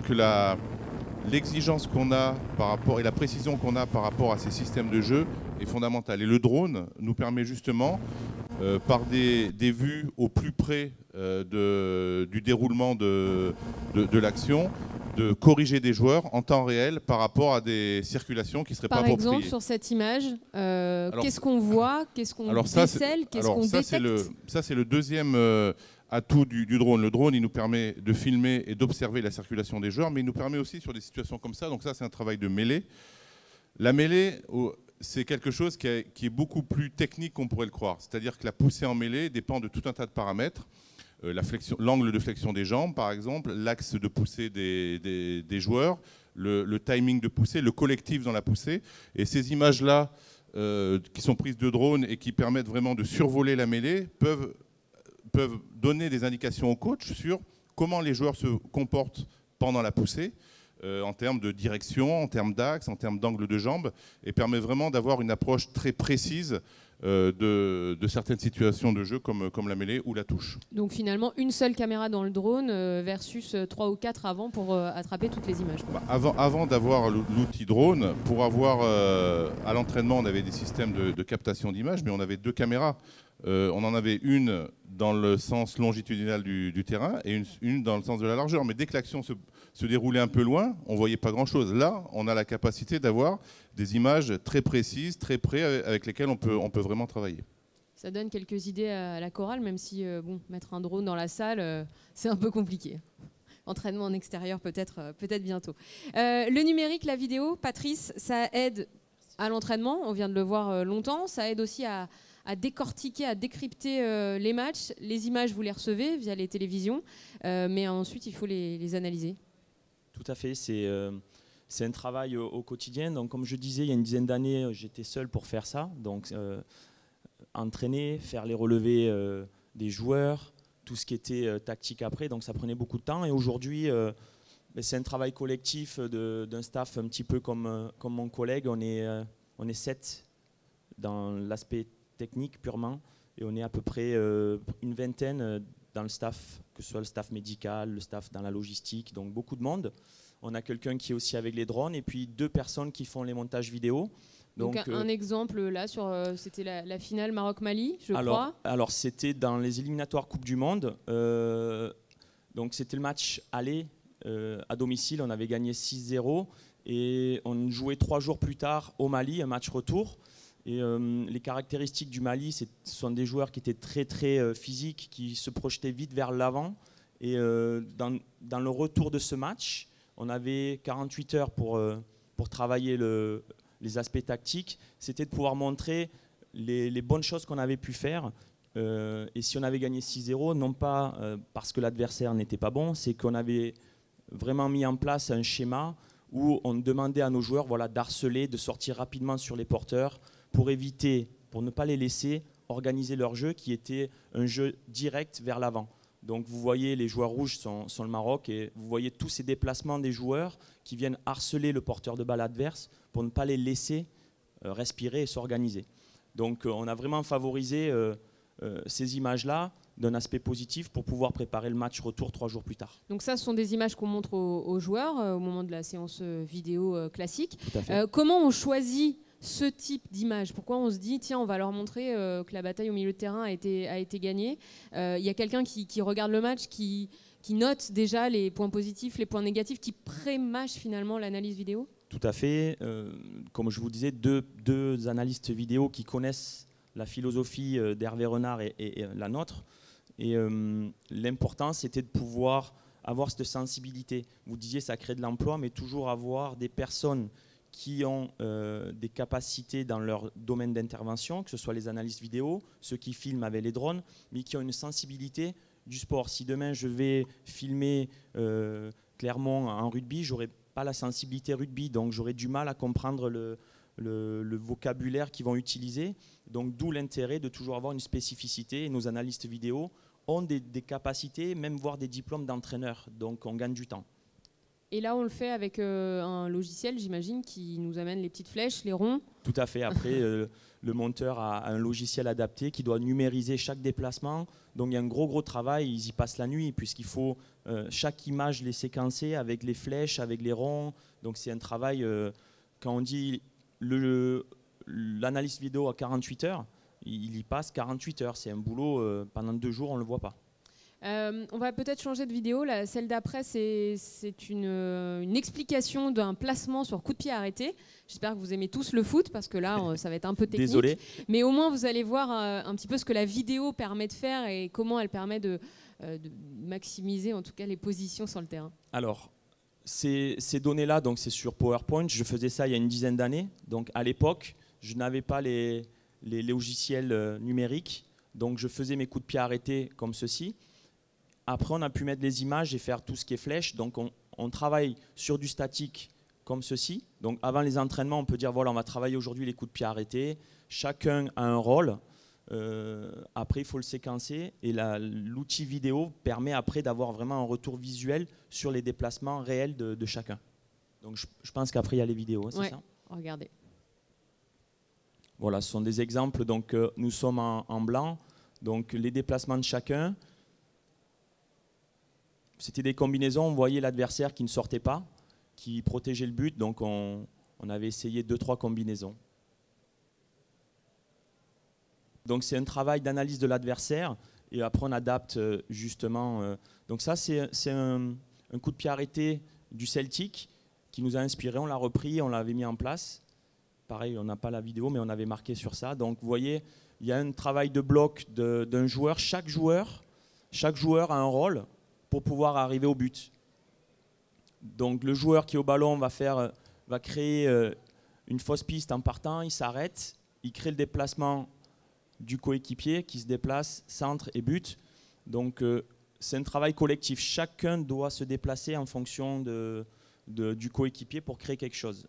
Speaker 5: l'exigence qu'on a par rapport et la précision qu'on a par rapport à ces systèmes de jeu est fondamentale. Et le drone nous permet justement, euh, par des, des vues au plus près euh, de, du déroulement de, de, de l'action, de corriger des joueurs en temps réel par rapport à des circulations qui ne seraient
Speaker 1: par
Speaker 5: pas appropriées.
Speaker 1: Par exemple, sur cette image, euh, qu'est-ce qu'on voit, qu'est-ce qu'on décèle, qu'est-ce qu'on détecte?
Speaker 5: Ça, c'est le deuxième euh, atout du, du drone. Le drone, il nous permet de filmer et d'observer la circulation des joueurs, mais il nous permet aussi sur des situations comme ça, donc ça, c'est un travail de mêlée. La mêlée c'est quelque chose qui est, qui est beaucoup plus technique qu'on pourrait le croire. C'est-à-dire que la poussée en mêlée dépend de tout un tas de paramètres. Euh, la flexion, l'angle de flexion des jambes, par exemple, l'axe de poussée des, des, des joueurs, le, le timing de poussée, le collectif dans la poussée. Et ces images-là, euh, qui sont prises de drone et qui permettent vraiment de survoler la mêlée, peuvent, peuvent donner des indications au coach sur comment les joueurs se comportent pendant la poussée, euh, en termes de direction, en termes d'axe, en termes d'angle de jambe, et permet vraiment d'avoir une approche très précise euh, de, de certaines situations de jeu comme, comme la mêlée ou la touche.
Speaker 1: Donc finalement, une seule caméra dans le drone euh, versus trois ou quatre avant pour euh, attraper toutes les images.
Speaker 5: Bah, avant avant d'avoir l'outil drone, pour avoir, euh, à l'entraînement, on avait des systèmes de, de captation d'images, mais on avait deux caméras. Euh, on en avait une dans le sens longitudinal du, du terrain et une, une dans le sens de la largeur. Mais dès que l'action se, se déroulait un peu loin, on ne voyait pas grand-chose. Là, on a la capacité d'avoir des images très précises, très près, avec lesquelles on peut, on peut vraiment travailler.
Speaker 1: Ça donne quelques idées à la chorale, même si euh, bon, mettre un drone dans la salle, euh, c'est un peu compliqué. Entraînement en extérieur peut-être euh, peut-être bientôt. Euh, le numérique, la vidéo, Patrice, ça aide à l'entraînement, on vient de le voir euh, longtemps, ça aide aussi à... à décortiquer, à décrypter euh, les matchs. Les images, vous les recevez via les télévisions, euh, mais ensuite, il faut les, les analyser.
Speaker 2: Tout à fait, c'est euh, c'est un travail au, au quotidien. Donc, comme je disais, il y a une dizaine d'années, j'étais seul pour faire ça. Donc, euh, entraîner, faire les relevés euh, des joueurs, tout ce qui était euh, tactique après. Donc, ça prenait beaucoup de temps. Et aujourd'hui, euh, c'est un travail collectif d'un staff un petit peu comme, euh, comme mon collègue. On est, euh, on est sept dans l'aspect technique purement, et on est à peu près euh, une vingtaine euh, dans le staff, que ce soit le staff médical, le staff dans la logistique, donc beaucoup de monde. On a quelqu'un qui est aussi avec les drones, et puis deux personnes qui font les montages vidéo.
Speaker 1: Donc, donc un,
Speaker 2: euh,
Speaker 1: un exemple là, sur, euh, c'était la, la finale Maroc-Mali, je
Speaker 2: alors,
Speaker 1: crois.
Speaker 2: Alors c'était dans les éliminatoires Coupe du Monde, euh, donc c'était le match aller euh, à domicile, on avait gagné six zéro, et on jouait trois jours plus tard au Mali, un match retour. Et euh, les caractéristiques du Mali, ce sont des joueurs qui étaient très très euh, physiques, qui se projetaient vite vers l'avant. Et euh, dans, dans le retour de ce match, on avait quarante-huit heures pour, euh, pour travailler le, les aspects tactiques. C'était de pouvoir montrer les, les bonnes choses qu'on avait pu faire. Euh, et si on avait gagné six zéro, non pas euh, parce que l'adversaire n'était pas bon, c'est qu'on avait vraiment mis en place un schéma où on demandait à nos joueurs voilà, d'harceler, de sortir rapidement sur les porteurs, pour éviter, pour ne pas les laisser organiser leur jeu qui était un jeu direct vers l'avant. Donc vous voyez, les joueurs rouges sont, sont le Maroc, et vous voyez tous ces déplacements des joueurs qui viennent harceler le porteur de balle adverse pour ne pas les laisser euh, respirer et s'organiser. Donc euh, on a vraiment favorisé euh, euh, ces images-là d'un aspect positif pour pouvoir préparer le match retour trois jours plus tard.
Speaker 1: Donc ça, ce sont des images qu'on montre aux, aux joueurs euh, au moment de la séance vidéo euh, classique.
Speaker 2: Tout à fait.
Speaker 1: Euh, comment on choisit ce type d'image? Pourquoi on se dit, tiens, on va leur montrer euh, que la bataille au milieu de terrain a été, a été gagnée? Il euh, y a quelqu'un qui, qui regarde le match, qui, qui note déjà les points positifs, les points négatifs, qui pré-mâche finalement l'analyse vidéo?
Speaker 2: Tout à fait. Euh, comme je vous disais, deux, deux analystes vidéo qui connaissent la philosophie d'Hervé Renard et, et, et la nôtre. Et euh, l'important, c'était de pouvoir avoir cette sensibilité. Vous disiez, ça crée de l'emploi, mais toujours avoir des personnes qui ont euh, des capacités dans leur domaine d'intervention, que ce soit les analystes vidéo, ceux qui filment avec les drones, mais qui ont une sensibilité du sport. Si demain je vais filmer euh, Clermont en rugby, je n'aurai pas la sensibilité rugby, donc j'aurai du mal à comprendre le, le, le vocabulaire qu'ils vont utiliser. Donc d'où l'intérêt de toujours avoir une spécificité. Et nos analystes vidéo ont des, des capacités, même voire des diplômes d'entraîneur, donc on gagne du temps.
Speaker 1: Et là, on le fait avec euh, un logiciel, j'imagine, qui nous amène les petites flèches, les ronds.
Speaker 2: Tout à fait. Après, euh, le monteur a un logiciel adapté qui doit numériser chaque déplacement. Donc, il y a un gros, gros travail. Ils y passent la nuit puisqu'il faut euh, chaque image les séquencer avec les flèches, avec les ronds. Donc, c'est un travail, euh, quand on dit l'analyse vidéo à quarante-huit heures, il y passe quarante-huit heures. C'est un boulot, euh, pendant deux jours, on ne le voit pas.
Speaker 1: Euh, on va peut-être changer de vidéo. La, celle d'après, c'est une, une explication d'un placement sur coup de pied arrêté. J'espère que vous aimez tous le foot, parce que là, ça va être un peu technique.
Speaker 2: Désolé.
Speaker 1: Mais au moins, vous allez voir euh, un petit peu ce que la vidéo permet de faire et comment elle permet de, euh, de maximiser, en tout cas, les positions sur le terrain.
Speaker 2: Alors, ces, ces données-là, donc c'est sur PowerPoint. Je faisais ça il y a une dizaine d'années. Donc, à l'époque, je n'avais pas les, les, les logiciels euh, numériques, donc je faisais mes coups de pied arrêtés comme ceci. Après, on a pu mettre les images et faire tout ce qui est flèche. Donc, on, on travaille sur du statique comme ceci. Donc, avant les entraînements, on peut dire, voilà, on va travailler aujourd'hui les coups de pied arrêtés. Chacun a un rôle. Euh, après, il faut le séquencer. Et l'outil vidéo permet après d'avoir vraiment un retour visuel sur les déplacements réels de, de chacun. Donc, je, je pense qu'après, il y a les vidéos, c'est
Speaker 1: ouais,
Speaker 2: ça?
Speaker 1: Regardez.
Speaker 2: Voilà, ce sont des exemples. Donc, euh, nous sommes en, en blanc. Donc, les déplacements de chacun. C'était des combinaisons, on voyait l'adversaire qui ne sortait pas, qui protégeait le but, donc on, on avait essayé deux, trois combinaisons. Donc c'est un travail d'analyse de l'adversaire, et après on adapte justement. Euh, donc ça c'est un, un coup de pied arrêté du Celtic qui nous a inspiré, on l'a repris, on l'avait mis en place. Pareil, on n'a pas la vidéo, mais on avait marqué sur ça. Donc vous voyez, il y a un travail de bloc d'un joueur. Chaque joueur, chaque joueur a un rôle pour pouvoir arriver au but. Donc le joueur qui est au ballon va, faire, va créer une fausse piste en partant, il s'arrête, il crée le déplacement du coéquipier qui se déplace, centre et but. Donc euh, c'est un travail collectif. Chacun doit se déplacer en fonction de, de, du coéquipier pour créer quelque chose.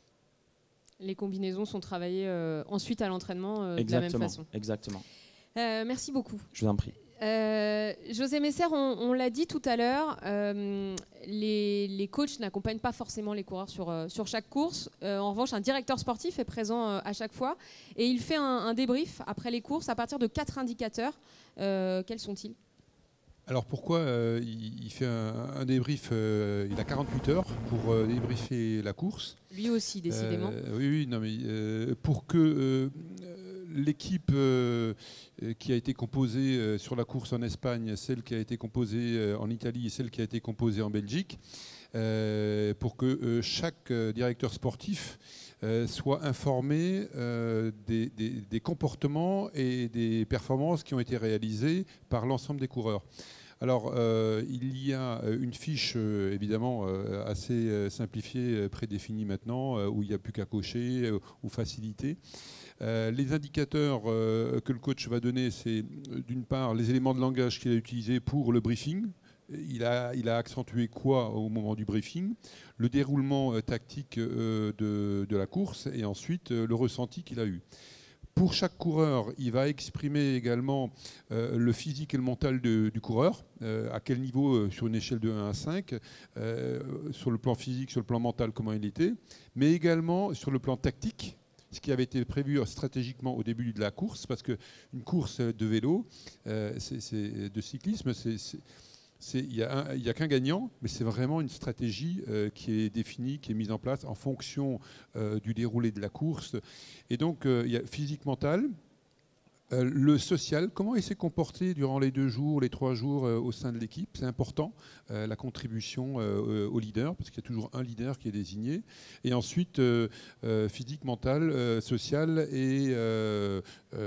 Speaker 1: Les combinaisons sont travaillées euh, ensuite à l'entraînement euh, de la même façon.
Speaker 2: Exactement.
Speaker 1: Euh, merci beaucoup.
Speaker 2: Je vous en prie.
Speaker 1: Euh, José Messer, on, on l'a dit tout à l'heure, euh, les, les coachs n'accompagnent pas forcément les coureurs sur, euh, sur chaque course. Euh, en revanche, un directeur sportif est présent euh, à chaque fois et il fait un, un débrief après les courses à partir de quatre indicateurs. Euh, quels sont-ils ?
Speaker 6: Alors pourquoi euh, il, il fait un, un débrief, euh, il a quarante-huit heures pour euh, débriefer la course.
Speaker 1: Lui aussi, décidément.
Speaker 6: Euh, oui, oui, non, mais euh, pour que euh, l'équipe euh, qui a été composée euh, sur la course en Espagne, celle qui a été composée euh, en Italie et celle qui a été composée en Belgique, euh, pour que euh, chaque euh, directeur sportif euh, soit informé euh, des, des, des comportements et des performances qui ont été réalisées par l'ensemble des coureurs. Alors, euh, il y a une fiche, euh, évidemment, euh, assez euh, simplifiée, euh, prédéfinie maintenant, euh, où il n'y a plus qu'à cocher euh, ou faciliter. Euh, les indicateurs euh, que le coach va donner, c'est d'une part les éléments de langage qu'il a utilisés pour le briefing. Il a, il a accentué quoi au moment du briefing, le déroulement euh, tactique euh, de, de la course et ensuite euh, le ressenti qu'il a eu. Pour chaque coureur, il va exprimer également euh, le physique et le mental de, du coureur, euh, à quel niveau euh, sur une échelle de un à cinq, euh, sur le plan physique, sur le plan mental, comment il était, mais également sur le plan tactique, ce qui avait été prévu stratégiquement au début de la course, parce qu'une course de vélo, euh, c'est, c'est, de cyclisme, c'est... Il n'y a, a qu'un gagnant, mais c'est vraiment une stratégie euh, qui est définie, qui est mise en place en fonction euh, du déroulé de la course. Et donc, euh, il y a physique, mental, euh, le social, comment il s'est comporté durant les deux jours, les trois jours euh, au sein de l'équipe. C'est important, euh, la contribution euh, au leader, parce qu'il y a toujours un leader qui est désigné. Et ensuite, euh, euh, physique, mental, euh, social et euh,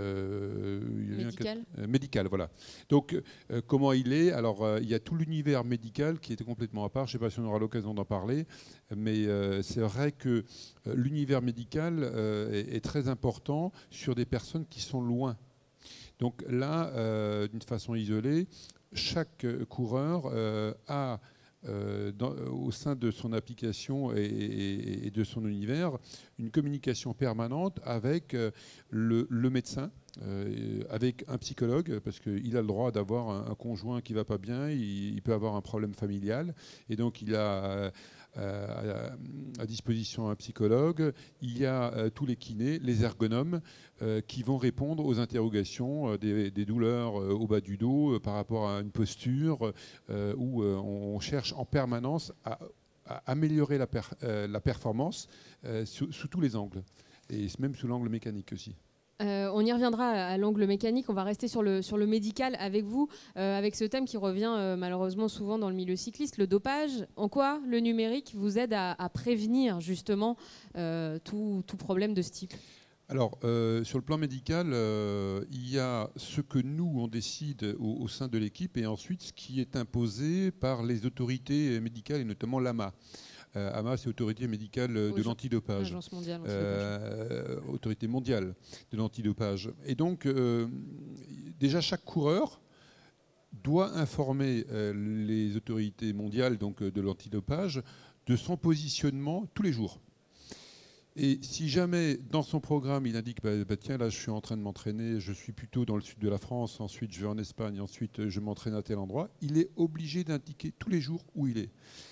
Speaker 6: euh,
Speaker 1: médical.
Speaker 6: Euh, médical, voilà. Donc, euh, comment il est? Alors, euh, il y a tout l'univers médical qui était complètement à part. Je ne sais pas si on aura l'occasion d'en parler, mais euh, c'est vrai que euh, l'univers médical euh, est, est très important sur des personnes qui sont loin. Donc là, euh, d'une façon isolée, chaque coureur euh, a euh, dans, au sein de son application et, et, et de son univers une communication permanente avec euh, le, le médecin, euh, avec un psychologue, parce qu'il a le droit d'avoir un, un conjoint qui ne va pas bien, il, il peut avoir un problème familial, et donc il a... Euh, à, à disposition un psychologue. Il y a euh, tous les kinés, les ergonomes, euh, qui vont répondre aux interrogations euh, des, des douleurs euh, au bas du dos euh, par rapport à une posture euh, où euh, on cherche en permanence à, à améliorer la, per, euh, la performance euh, sous, sous tous les angles, et même sous l'angle mécanique aussi.
Speaker 1: Euh, on y reviendra à, à l'angle mécanique, on va rester sur le, sur le médical avec vous, euh, avec ce thème qui revient euh, malheureusement souvent dans le milieu cycliste, le dopage. En quoi le numérique vous aide à, à prévenir justement euh, tout, tout problème de ce type ?
Speaker 6: Alors, euh, sur le plan médical, euh, il y a ce que nous, on décide au, au sein de l'équipe et ensuite ce qui est imposé par les autorités médicales et notamment l'A M A. Euh, A M A, c'est Autorité médicale de l'antidopage.
Speaker 1: Agence mondiale
Speaker 6: euh, Autorité mondiale de l'antidopage. Et donc, euh, déjà, chaque coureur doit informer euh, les autorités mondiales donc, de l'antidopage de son positionnement tous les jours. Et si jamais, dans son programme, il indique bah, bah, tiens, là, je suis en train de m'entraîner, je suis plutôt dans le sud de la France, ensuite je vais en Espagne, ensuite je m'entraîne à tel endroit, il est obligé d'indiquer tous les jours où il est.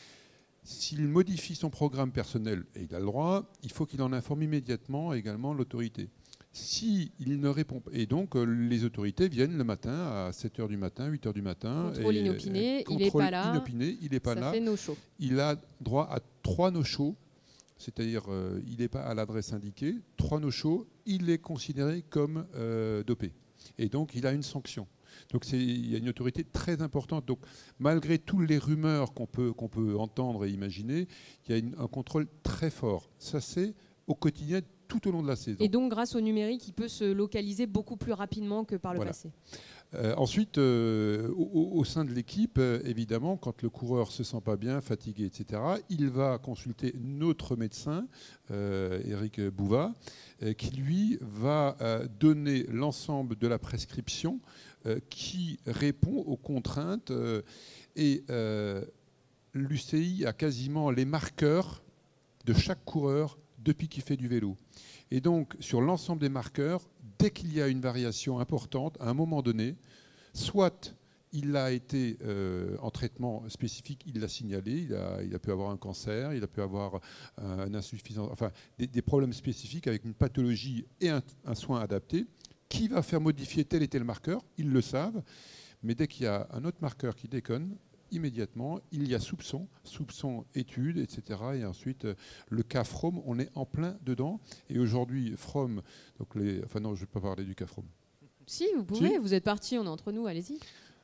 Speaker 6: S'il modifie son programme personnel, et il a le droit, il faut qu'il en informe immédiatement également l'autorité. Si il ne répond pas, et donc euh, les autorités viennent le matin à sept heures du matin, huit heures du matin.
Speaker 1: Contrôle
Speaker 6: et,
Speaker 1: inopiné,
Speaker 6: et,
Speaker 1: il n'est pas là.
Speaker 6: Inopiné, il n'est pas
Speaker 1: ça
Speaker 6: là.
Speaker 1: fait no-show.
Speaker 6: Il a droit à trois no-shows, c'est-à-dire euh, il n'est pas à l'adresse indiquée. Trois no-shows, il est considéré comme euh, dopé. Et donc il a une sanction. Donc il y a une autorité très importante. Donc malgré toutes les rumeurs qu'on peut, qu'on peut entendre et imaginer, il y a une, un contrôle très fort. Ça c'est au quotidien tout au long de la saison.
Speaker 1: Et donc grâce au numérique, il peut se localiser beaucoup plus rapidement que par le
Speaker 6: voilà.
Speaker 1: passé.
Speaker 6: Euh, ensuite, euh, au, au sein de l'équipe, euh, évidemment, quand le coureur ne se sent pas bien, fatigué, et cetera, il va consulter notre médecin, euh, Éric Bouva, euh, qui lui va euh, donner l'ensemble de la prescription euh, qui répond aux contraintes. Euh, et euh, l'U C I a quasiment les marqueurs de chaque coureur depuis qu'il fait du vélo. Et donc, sur l'ensemble des marqueurs, dès qu'il y a une variation importante, à un moment donné, soit il a été euh, en traitement spécifique, il l'a signalé, il a, il a pu avoir un cancer, il a pu avoir euh, une insuffisance, enfin des, des problèmes spécifiques avec une pathologie et un, un soin adapté. Qui va faire modifier tel et tel marqueur? Ils le savent, mais dès qu'il y a un autre marqueur qui déconne, immédiatement, il y a soupçon, soupçon, étude, et cetera. Et ensuite, le cas From, on est en plein dedans. Et aujourd'hui, From, donc les, enfin non, je ne vais pas parler du cas From.
Speaker 1: Si, vous pouvez,
Speaker 6: si.
Speaker 1: vous êtes partis, on est entre nous, allez-y.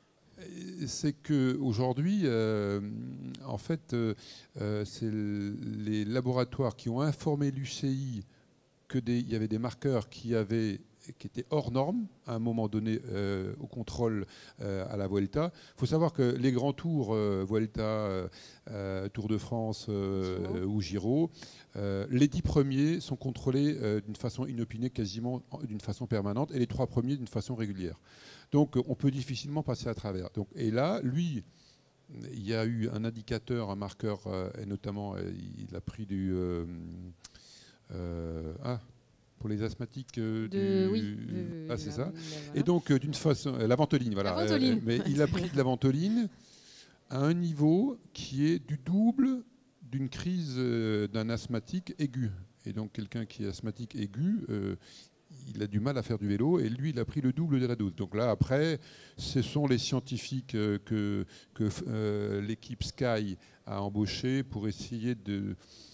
Speaker 6: C'est qu'aujourd'hui, euh, en fait, euh, c'est les laboratoires qui ont informé l'U C I qu'il y avait des marqueurs qui avaient qui était hors norme à un moment donné euh, au contrôle euh, à la Vuelta. Il faut savoir que les grands tours, euh, Vuelta, euh, Tour de France euh, ou Giro, euh, les dix premiers sont contrôlés euh, d'une façon inopinée, quasiment d'une façon permanente, et les trois premiers d'une façon régulière. Donc on peut difficilement passer à travers. Donc, et là, lui, il y a eu un indicateur, un marqueur, euh, et notamment euh, il a pris du... Euh, euh, ah pour les asthmatiques euh,
Speaker 1: de,
Speaker 6: du...
Speaker 1: oui, de,
Speaker 6: ah, c'est
Speaker 1: la,
Speaker 6: ça.
Speaker 1: Voilà.
Speaker 6: Et donc, euh, d'une façon... La ventoline, voilà.
Speaker 1: La ventoline.
Speaker 6: Euh, mais il a pris de la ventoline à un niveau qui est du double d'une crise euh, d'un asthmatique aigu. Et donc, quelqu'un qui est asthmatique aigu, euh, il a du mal à faire du vélo, et lui, il a pris le double de la dose. Donc là, après, ce sont les scientifiques euh, que, que euh, l'équipe Sky a embauchés pour essayer de...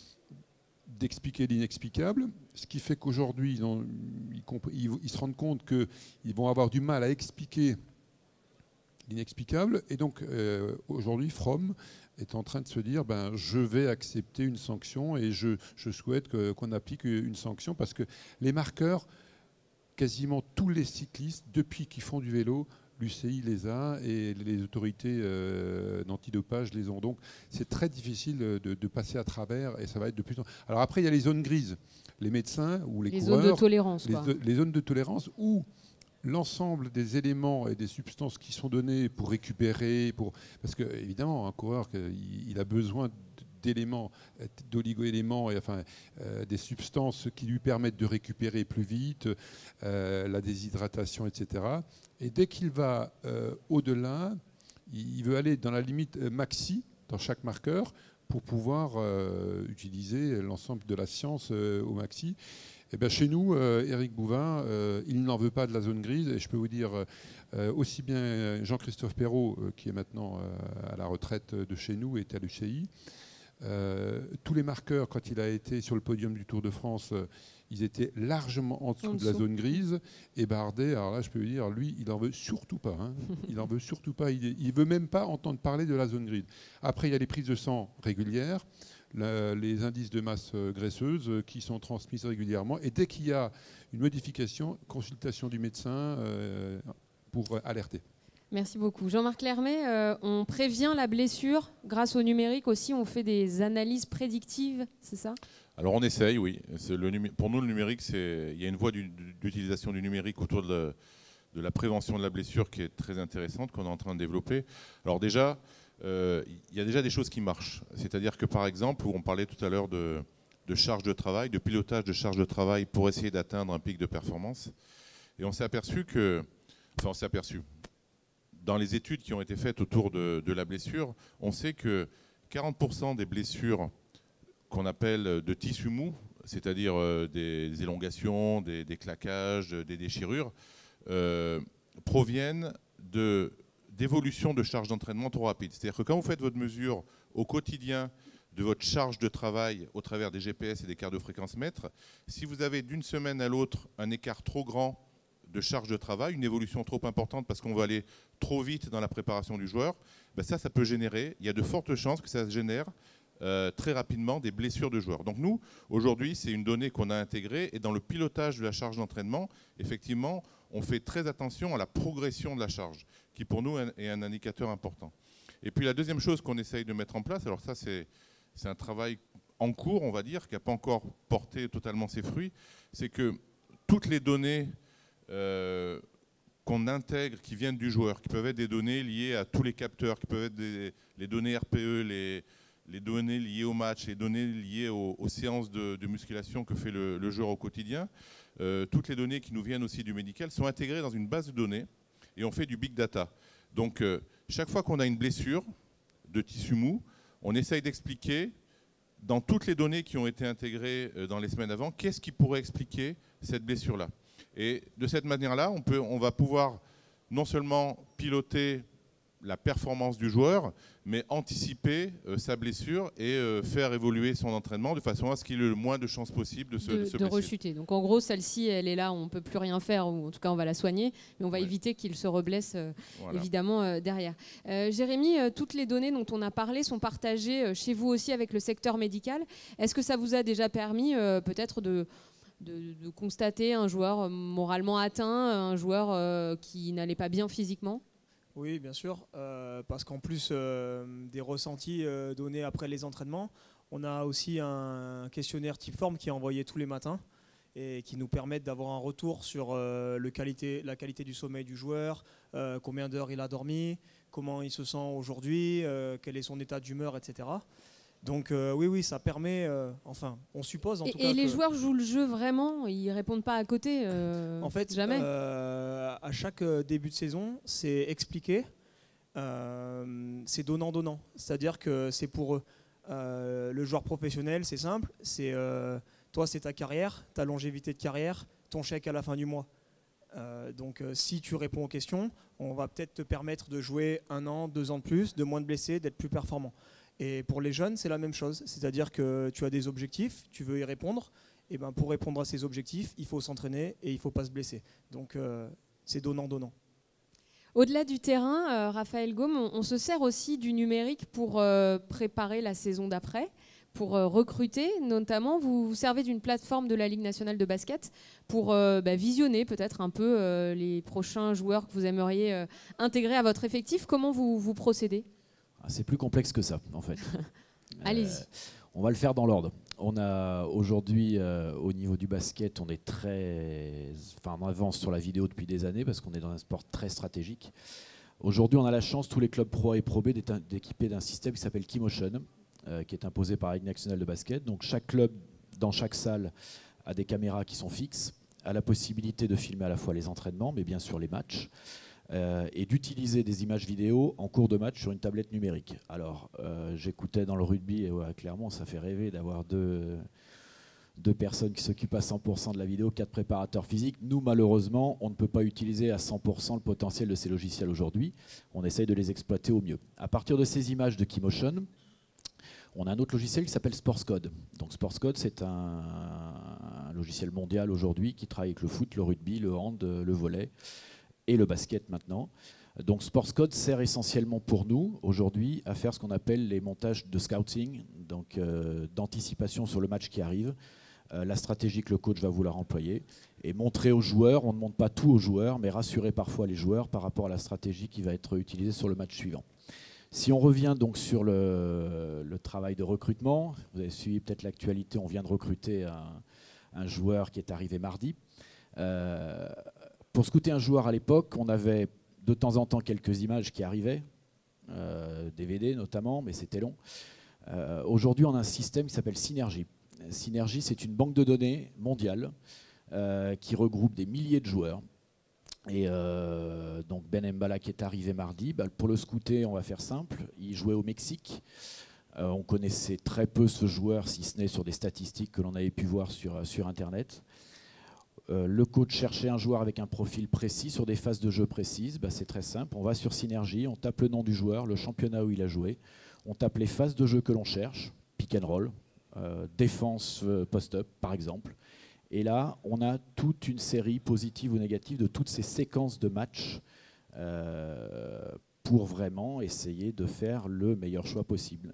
Speaker 6: d'expliquer l'inexplicable, ce qui fait qu'aujourd'hui, ils, ils, ils se rendent compte qu'ils vont avoir du mal à expliquer l'inexplicable, et donc euh, aujourd'hui, From est en train de se dire, ben, je vais accepter une sanction, et je, je souhaite que, qu'on applique une sanction, parce que les marqueurs, quasiment tous les cyclistes, depuis qu'ils font du vélo, l'U C I les a et les autorités euh, d'antidopage les ont. Donc c'est très difficile de, de passer à travers, et ça va être de plus en plus... Alors après, il y a les zones grises, les médecins ou les,
Speaker 1: les
Speaker 6: coureurs.
Speaker 1: zones de tolérance.
Speaker 6: Les,
Speaker 1: quoi.
Speaker 6: les zones de tolérance où l'ensemble des éléments et des substances qui sont donnés pour récupérer, pour... parce que évidemment, un coureur, il, il a besoin d'éléments, d'oligo-éléments, et enfin euh, des substances qui lui permettent de récupérer plus vite, euh, la déshydratation, et cetera. Et dès qu'il va euh, au-delà, il veut aller dans la limite maxi, dans chaque marqueur, pour pouvoir euh, utiliser l'ensemble de la science euh, au maxi. Et bien chez nous, euh, Éric Bouvin, euh, il n'en veut pas de la zone grise, et je peux vous dire, euh, aussi bien Jean-Christophe Perrault, euh, qui est maintenant euh, à la retraite de chez nous, est à l'U C I, Euh, tous les marqueurs, quand il a été sur le podium du Tour de France, euh, ils étaient largement en dessous, en dessous de la zone grise. Et Bardet, alors là, je peux vous dire, lui, il n'en veut surtout pas. Hein. Il n'en veut surtout pas. Il ne veut même pas entendre parler de la zone grise. Après, il y a les prises de sang régulières, la, les indices de masse graisseuse euh, qui sont transmises régulièrement. Et dès qu'il y a une modification, consultation du médecin euh, pour alerter.
Speaker 1: Merci beaucoup. Jean-Marc Lermet, euh, on prévient la blessure grâce au numérique aussi, on fait des analyses prédictives, c'est ça?
Speaker 5: Alors on essaye, oui. Le numé- pour nous, le numérique, c'est, il y a une voie du- d'utilisation du numérique autour de la, de la prévention de la blessure qui est très intéressante, qu'on est en train de développer. Alors déjà, euh, il y a déjà des choses qui marchent. C'est-à-dire que par exemple, où on parlait tout à l'heure de, de charge de travail, de pilotage de charge de travail pour essayer d'atteindre un pic de performance. Et on s'est aperçu que, enfin on s'est aperçu, dans les études qui ont été faites autour de, de la blessure, on sait que quarante pour cent des blessures qu'on appelle de tissu mou, c'est-à-dire euh, des, des élongations, des, des claquages, des déchirures, euh, proviennent de, d'évolution de charge d'entraînement trop rapide. C'est-à-dire que quand vous faites votre mesure au quotidien de votre charge de travail au travers des G P S et des cardiofréquencemètres, si vous avez d'une semaine à l'autre un écart trop grand de charge de travail, une évolution trop importante parce qu'on va aller trop vite dans la préparation du joueur, ben ça, ça peut générer, il y a de fortes chances que ça génère euh, très rapidement des blessures de joueurs. Donc nous, aujourd'hui, c'est une donnée qu'on a intégrée et dans le pilotage de la charge d'entraînement, effectivement, on fait très attention à la progression de la charge, qui pour nous est un indicateur important. Et puis la deuxième chose qu'on essaye de mettre en place, alors ça c'est, c'est un travail en cours, on va dire, qui n'a pas encore porté totalement ses fruits, c'est que toutes les données Euh, qu'on intègre, qui viennent du joueur, qui peuvent être des données liées à tous les capteurs, qui peuvent être des, les données R P E, les, les données liées au match, les données liées aux, aux séances de, de musculation que fait le, le joueur au quotidien, euh, toutes les données qui nous viennent aussi du médical sont intégrées dans une base de données et on fait du big data. Donc euh, chaque fois qu'on a une blessure de tissu mou, on essaye d'expliquer dans toutes les données qui ont été intégrées euh, dans les semaines avant, qu'est-ce qui pourrait expliquer cette blessure-là. Et de cette manière-là, on, peut, on va pouvoir non seulement piloter la performance du joueur, mais anticiper euh, sa blessure et euh, faire évoluer son entraînement de façon à ce qu'il ait le moins de chances possible de se,
Speaker 1: de,
Speaker 5: de se
Speaker 1: de
Speaker 5: blesser.
Speaker 1: rechuter. Donc en gros, celle-ci, elle est là, on ne peut plus rien faire, ou en tout cas on va la soigner, mais on va
Speaker 5: Ouais.
Speaker 1: éviter qu'il se reblesse euh,
Speaker 5: Voilà.
Speaker 1: évidemment euh, derrière. Euh, Jérémy, euh, toutes les données dont on a parlé sont partagées euh, chez vous aussi avec le secteur médical. Est-ce que ça vous a déjà permis euh, peut-être de... De, de constater un joueur moralement atteint, un joueur euh, qui n'allait pas bien physiquement?
Speaker 4: Oui, bien sûr, euh, parce qu'en plus euh, des ressentis euh, donnés après les entraînements, on a aussi un questionnaire type forme qui est envoyé tous les matins et qui nous permettent d'avoir un retour sur euh, le qualité, la qualité du sommeil du joueur, euh, combien d'heures il a dormi, comment il se sent aujourd'hui, euh, quel est son état d'humeur, et cetera. Donc euh, oui, oui, ça permet, euh, enfin, on suppose en
Speaker 1: Et,
Speaker 4: tout cas
Speaker 1: et les
Speaker 4: que,
Speaker 1: joueurs jouent le jeu vraiment? Ils répondent pas à côté euh,
Speaker 4: en fait,
Speaker 1: jamais
Speaker 4: euh, à chaque début de saison, c'est expliqué, euh, c'est donnant-donnant. C'est-à-dire que c'est pour eux. Euh, le joueur professionnel, c'est simple, c'est euh, toi, c'est ta carrière, ta longévité de carrière, ton chèque à la fin du mois. Euh, donc euh, si tu réponds aux questions, on va peut-être te permettre de jouer un an, deux ans de plus, de moins de blessés, d'être plus performant. Et pour les jeunes, c'est la même chose. C'est-à-dire que tu as des objectifs, tu veux y répondre. Et ben pour répondre à ces objectifs, il faut s'entraîner et il ne faut pas se blesser. Donc euh, c'est donnant-donnant.
Speaker 1: Au-delà du terrain, euh, Raphaël Gaume, on, on se sert aussi du numérique pour euh, préparer la saison d'après, pour euh, recruter. Notamment, vous vous servez d'une plateforme de la Ligue nationale de basket pour euh, bah, visionner peut-être un peu euh, les prochains joueurs que vous aimeriez euh, intégrer à votre effectif. Comment vous, vous procédez ?
Speaker 3: C'est plus complexe que ça, en fait.
Speaker 1: Allez-y.
Speaker 3: Euh, on va le faire dans l'ordre. On a aujourd'hui, euh, au niveau du basket, on est très, enfin, on avance sur la vidéo depuis des années parce qu'on est dans un sport très stratégique. Aujourd'hui, on a la chance, tous les clubs pro A et pro B, d'être d'équiper d'un système qui s'appelle Keymotion, euh, qui est imposé par la Ligue nationale de basket. Donc, chaque club, dans chaque salle, a des caméras qui sont fixes, a la possibilité de filmer à la fois les entraînements, mais bien sûr les matchs. Euh, et d'utiliser des images vidéo en cours de match sur une tablette numérique. Alors, euh, j'écoutais dans le rugby, et ouais, clairement, ça fait rêver d'avoir deux, deux personnes qui s'occupent à cent pour cent de la vidéo, quatre préparateurs physiques. Nous, malheureusement, on ne peut pas utiliser à cent pour cent le potentiel de ces logiciels aujourd'hui. On essaye de les exploiter au mieux. À partir de ces images de Keymotion, on a un autre logiciel qui s'appelle SportsCode. Donc SportsCode, c'est un, un logiciel mondial aujourd'hui qui travaille avec le foot, le rugby, le hand, le volley et le basket maintenant. Donc SportsCode sert essentiellement pour nous aujourd'hui à faire ce qu'on appelle les montages de scouting, donc euh, d'anticipation sur le match qui arrive, euh, la stratégie que le coach va vouloir employer, et montrer aux joueurs, on ne montre pas tout aux joueurs, mais rassurer parfois les joueurs par rapport à la stratégie qui va être utilisée sur le match suivant. Si on revient donc sur le, le travail de recrutement, vous avez suivi peut-être l'actualité, on vient de recruter un, un joueur qui est arrivé mardi. Euh, pour scouter un joueur à l'époque, on avait de temps en temps quelques images qui arrivaient, euh, D V D notamment, mais c'était long. Euh, Aujourd'hui, on a un système qui s'appelle Synergy. Synergy, c'est une banque de données mondiale euh, qui regroupe des milliers de joueurs. Et euh, donc Ben Mbala qui est arrivé mardi, bah, pour le scouter, on va faire simple. Il jouait au Mexique. Euh, on connaissait très peu ce joueur, si ce n'est sur des statistiques que l'on avait pu voir sur, sur Internet. Euh, le coach cherchait un joueur avec un profil précis, sur des phases de jeu précises. Bah, c'est très simple. On va sur Synergy, on tape le nom du joueur, le championnat où il a joué. On tape les phases de jeu que l'on cherche, pick and roll, euh, défense euh, post-up par exemple. Et là, on a toute une série positive ou négative de toutes ces séquences de matchs euh, pour vraiment essayer de faire le meilleur choix possible.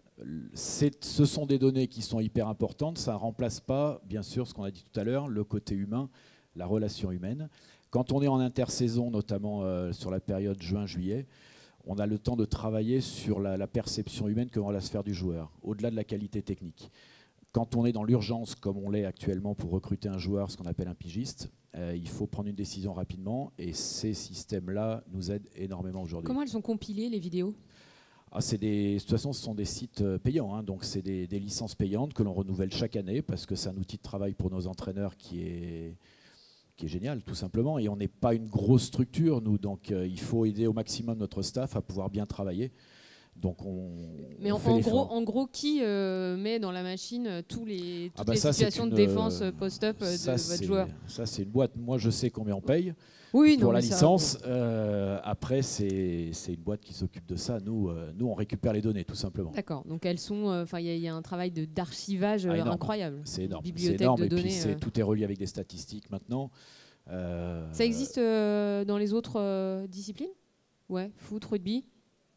Speaker 3: Ce sont des données qui sont hyper importantes. Ça ne remplace pas, bien sûr, ce qu'on a dit tout à l'heure, le côté humain, la relation humaine. Quand on est en intersaison, notamment euh, sur la période juin-juillet, on a le temps de travailler sur la, la perception humaine que va la sphère du joueur, au-delà de la qualité technique. Quand on est dans l'urgence, comme on l'est actuellement pour recruter un joueur, ce qu'on appelle un pigiste, euh, il faut prendre une décision rapidement et ces systèmes-là nous aident énormément aujourd'hui.
Speaker 1: Comment elles sont compilées, les vidéos ?
Speaker 3: Ah, c'est des, de toute façon, ce sont des sites payants, hein, donc c'est des, des licences payantes que l'on renouvelle chaque année parce que c'est un outil de travail pour nos entraîneurs qui est, qui est génial, tout simplement. Et on n'est pas une grosse structure, nous, donc euh, il faut aider au maximum notre staff à pouvoir bien travailler. Donc on,
Speaker 1: Mais
Speaker 3: on
Speaker 1: en,
Speaker 3: fait
Speaker 1: en,
Speaker 3: l'effort.
Speaker 1: gros, en gros, qui euh, met dans la machine euh, tous les, toutes
Speaker 3: Ah bah
Speaker 1: les
Speaker 3: ça,
Speaker 1: situations
Speaker 3: une,
Speaker 1: de défense euh, post-up euh, de
Speaker 3: ça,
Speaker 1: votre joueur ?
Speaker 3: Ça, c'est une boîte. Moi, je sais combien on paye
Speaker 1: Oui,
Speaker 3: pour
Speaker 1: non,
Speaker 3: la
Speaker 1: ça,
Speaker 3: licence. Euh, après, c'est une boîte qui s'occupe de ça. Nous, euh, nous, on récupère les données, tout simplement.
Speaker 1: D'accord. Donc elles sont. Enfin, il y, y a un travail d'archivage
Speaker 3: Ah,
Speaker 1: euh,
Speaker 3: énorme.
Speaker 1: incroyable.
Speaker 3: C'est énorme.
Speaker 1: Bibliothèque
Speaker 3: énorme.
Speaker 1: de
Speaker 3: Et
Speaker 1: données.
Speaker 3: puis,
Speaker 1: euh.
Speaker 3: tout est relié avec des statistiques maintenant. Euh,
Speaker 1: Ça existe euh, dans les autres euh, disciplines ? Ouais. Foot, rugby, vélo ?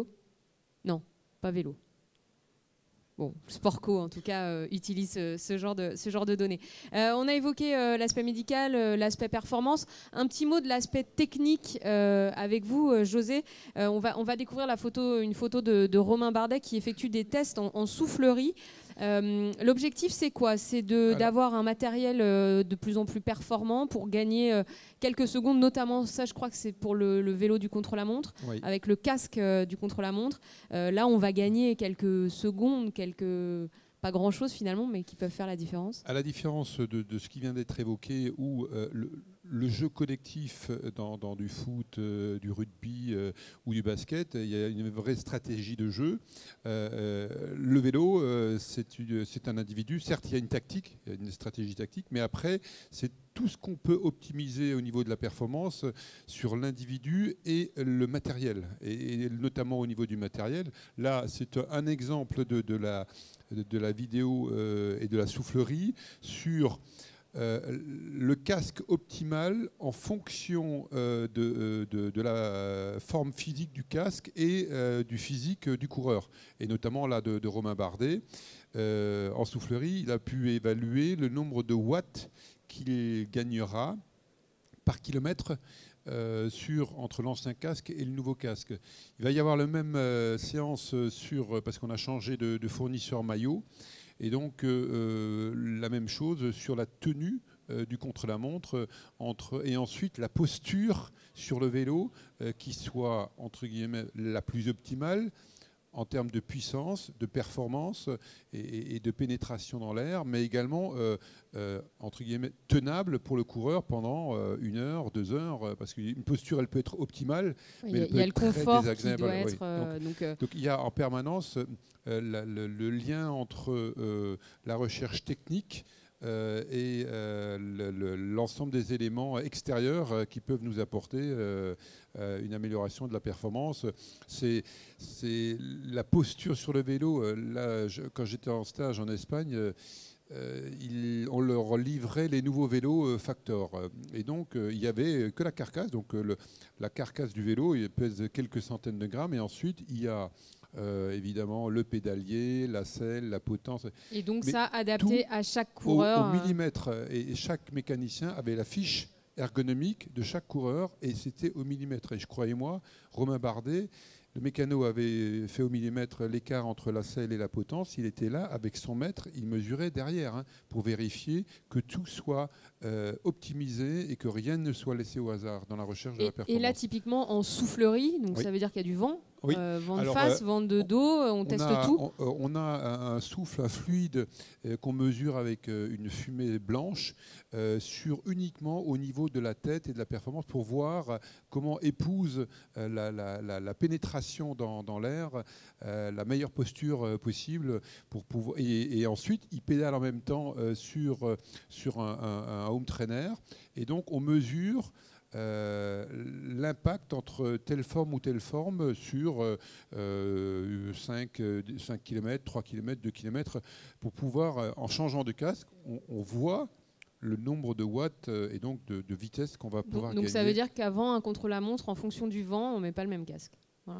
Speaker 1: Non, pas vélo. Bon, Sportco en tout cas euh, utilise euh, ce, genre de, ce genre de données. Euh, on a évoqué euh, l'aspect médical, euh, l'aspect performance. Un petit mot de l'aspect technique euh, avec vous, euh, José. Euh, on, va, on va découvrir la photo, une photo de, de Romain Bardet qui effectue des tests en, en soufflerie. Euh, L'objectif, c'est quoi? C'est d'avoir un matériel euh, de plus en plus performant pour gagner euh, quelques secondes, notamment, ça je crois que c'est pour le, le vélo du contre-la-montre,
Speaker 6: Oui.
Speaker 1: avec le casque euh, du contre-la-montre. Euh, là, on va gagner quelques secondes, quelques... pas grand-chose finalement, mais qui peuvent faire la différence.
Speaker 6: À la différence de, de ce qui vient d'être évoqué, où euh, le, le jeu collectif dans, dans du foot, euh, du rugby euh, ou du basket, il y a une vraie stratégie de jeu. Euh, euh, le vélo, euh, c'est un individu. Certes, il y a une tactique, il y a une stratégie tactique, mais après, c'est tout ce qu'on peut optimiser au niveau de la performance sur l'individu et le matériel, et, et notamment au niveau du matériel. Là, c'est un exemple de, de la de la vidéo euh, et de la soufflerie sur euh, le casque optimal en fonction euh, de, de, de la forme physique du casque et euh, du physique du coureur, et notamment là de, de Romain Bardet. Euh, en soufflerie, il a pu évaluer le nombre de watts qu'il gagnera par kilomètre Euh, sur, entre l'ancien casque et le nouveau casque. Il va y avoir la même euh, séance sur, parce qu'on a changé de, de fournisseur maillot, et donc euh, la même chose sur la tenue euh, du contre-la-montre, entre, et ensuite la posture sur le vélo euh, qui soit entre guillemets la plus optimale en termes de puissance, de performance et, et de pénétration dans l'air, mais également euh, euh, entre guillemets tenable pour le coureur pendant euh, une heure, deux heures, parce qu'une posture elle peut être optimale,
Speaker 1: Oui,
Speaker 6: mais
Speaker 1: il y a,
Speaker 6: elle peut
Speaker 1: il y a
Speaker 6: être
Speaker 1: le confort
Speaker 6: très
Speaker 1: qui
Speaker 6: désagréable.
Speaker 1: doit
Speaker 6: Oui.
Speaker 1: être. Euh, donc, euh,
Speaker 6: Donc il y a en permanence euh, la, le, le lien entre euh, la recherche technique Euh, et euh, l'ensemble le, des éléments extérieurs euh, qui peuvent nous apporter euh, euh, une amélioration de la performance. C'est la posture sur le vélo. Euh, là, je, quand j'étais en stage en Espagne, euh, euh, il, on leur livrait les nouveaux vélos euh, Factor. Et donc, euh, il n'y avait que la carcasse. Donc, euh, le, la carcasse du vélo, il pèse quelques centaines de grammes. Et ensuite, il y a euh, évidemment le pédalier, la selle, la potence.
Speaker 1: Et donc
Speaker 6: Mais
Speaker 1: ça, adapté à chaque
Speaker 6: Au,
Speaker 1: coureur.
Speaker 6: au millimètre. Et, et chaque mécanicien avait la fiche ergonomique de chaque coureur et c'était au millimètre. Et je croyez-moi, Romain Bardet, le mécano avait fait au millimètre l'écart entre la selle et la potence. Il était là avec son mètre, il mesurait derrière hein, pour vérifier que tout soit euh, optimisé et que rien ne soit laissé au hasard dans la recherche de
Speaker 1: Et,
Speaker 6: la performance.
Speaker 1: et là, typiquement en soufflerie, donc
Speaker 6: Oui.
Speaker 1: ça veut dire qu'il y a du vent.
Speaker 6: Oui.
Speaker 1: Euh, vent de
Speaker 6: Alors,
Speaker 1: face,
Speaker 6: euh,
Speaker 1: vent de dos, on, on teste
Speaker 6: a,
Speaker 1: tout.
Speaker 6: On, on a un, un souffle, un fluide euh, qu'on mesure avec euh, une fumée blanche euh, sur uniquement au niveau de la tête et de la performance pour voir euh, comment épouse euh, la, la, la, la pénétration dans, dans l'air, euh, la meilleure posture euh, possible pour pouvoir. Et, et ensuite, il pédale en même temps euh, sur, euh, sur un, un, un home trainer et donc on mesure. Euh, l'impact entre telle forme ou telle forme sur euh, cinq, cinq kilomètres, trois kilomètres, deux kilomètres, pour pouvoir, euh, en changeant de casque, on, on voit le nombre de watts euh, et donc de, de vitesse qu'on va pouvoir
Speaker 1: Donc, donc
Speaker 6: gagner.
Speaker 1: ça veut dire qu'avant un contre-la-montre, en fonction du vent, on ne met pas le même casque. Voilà.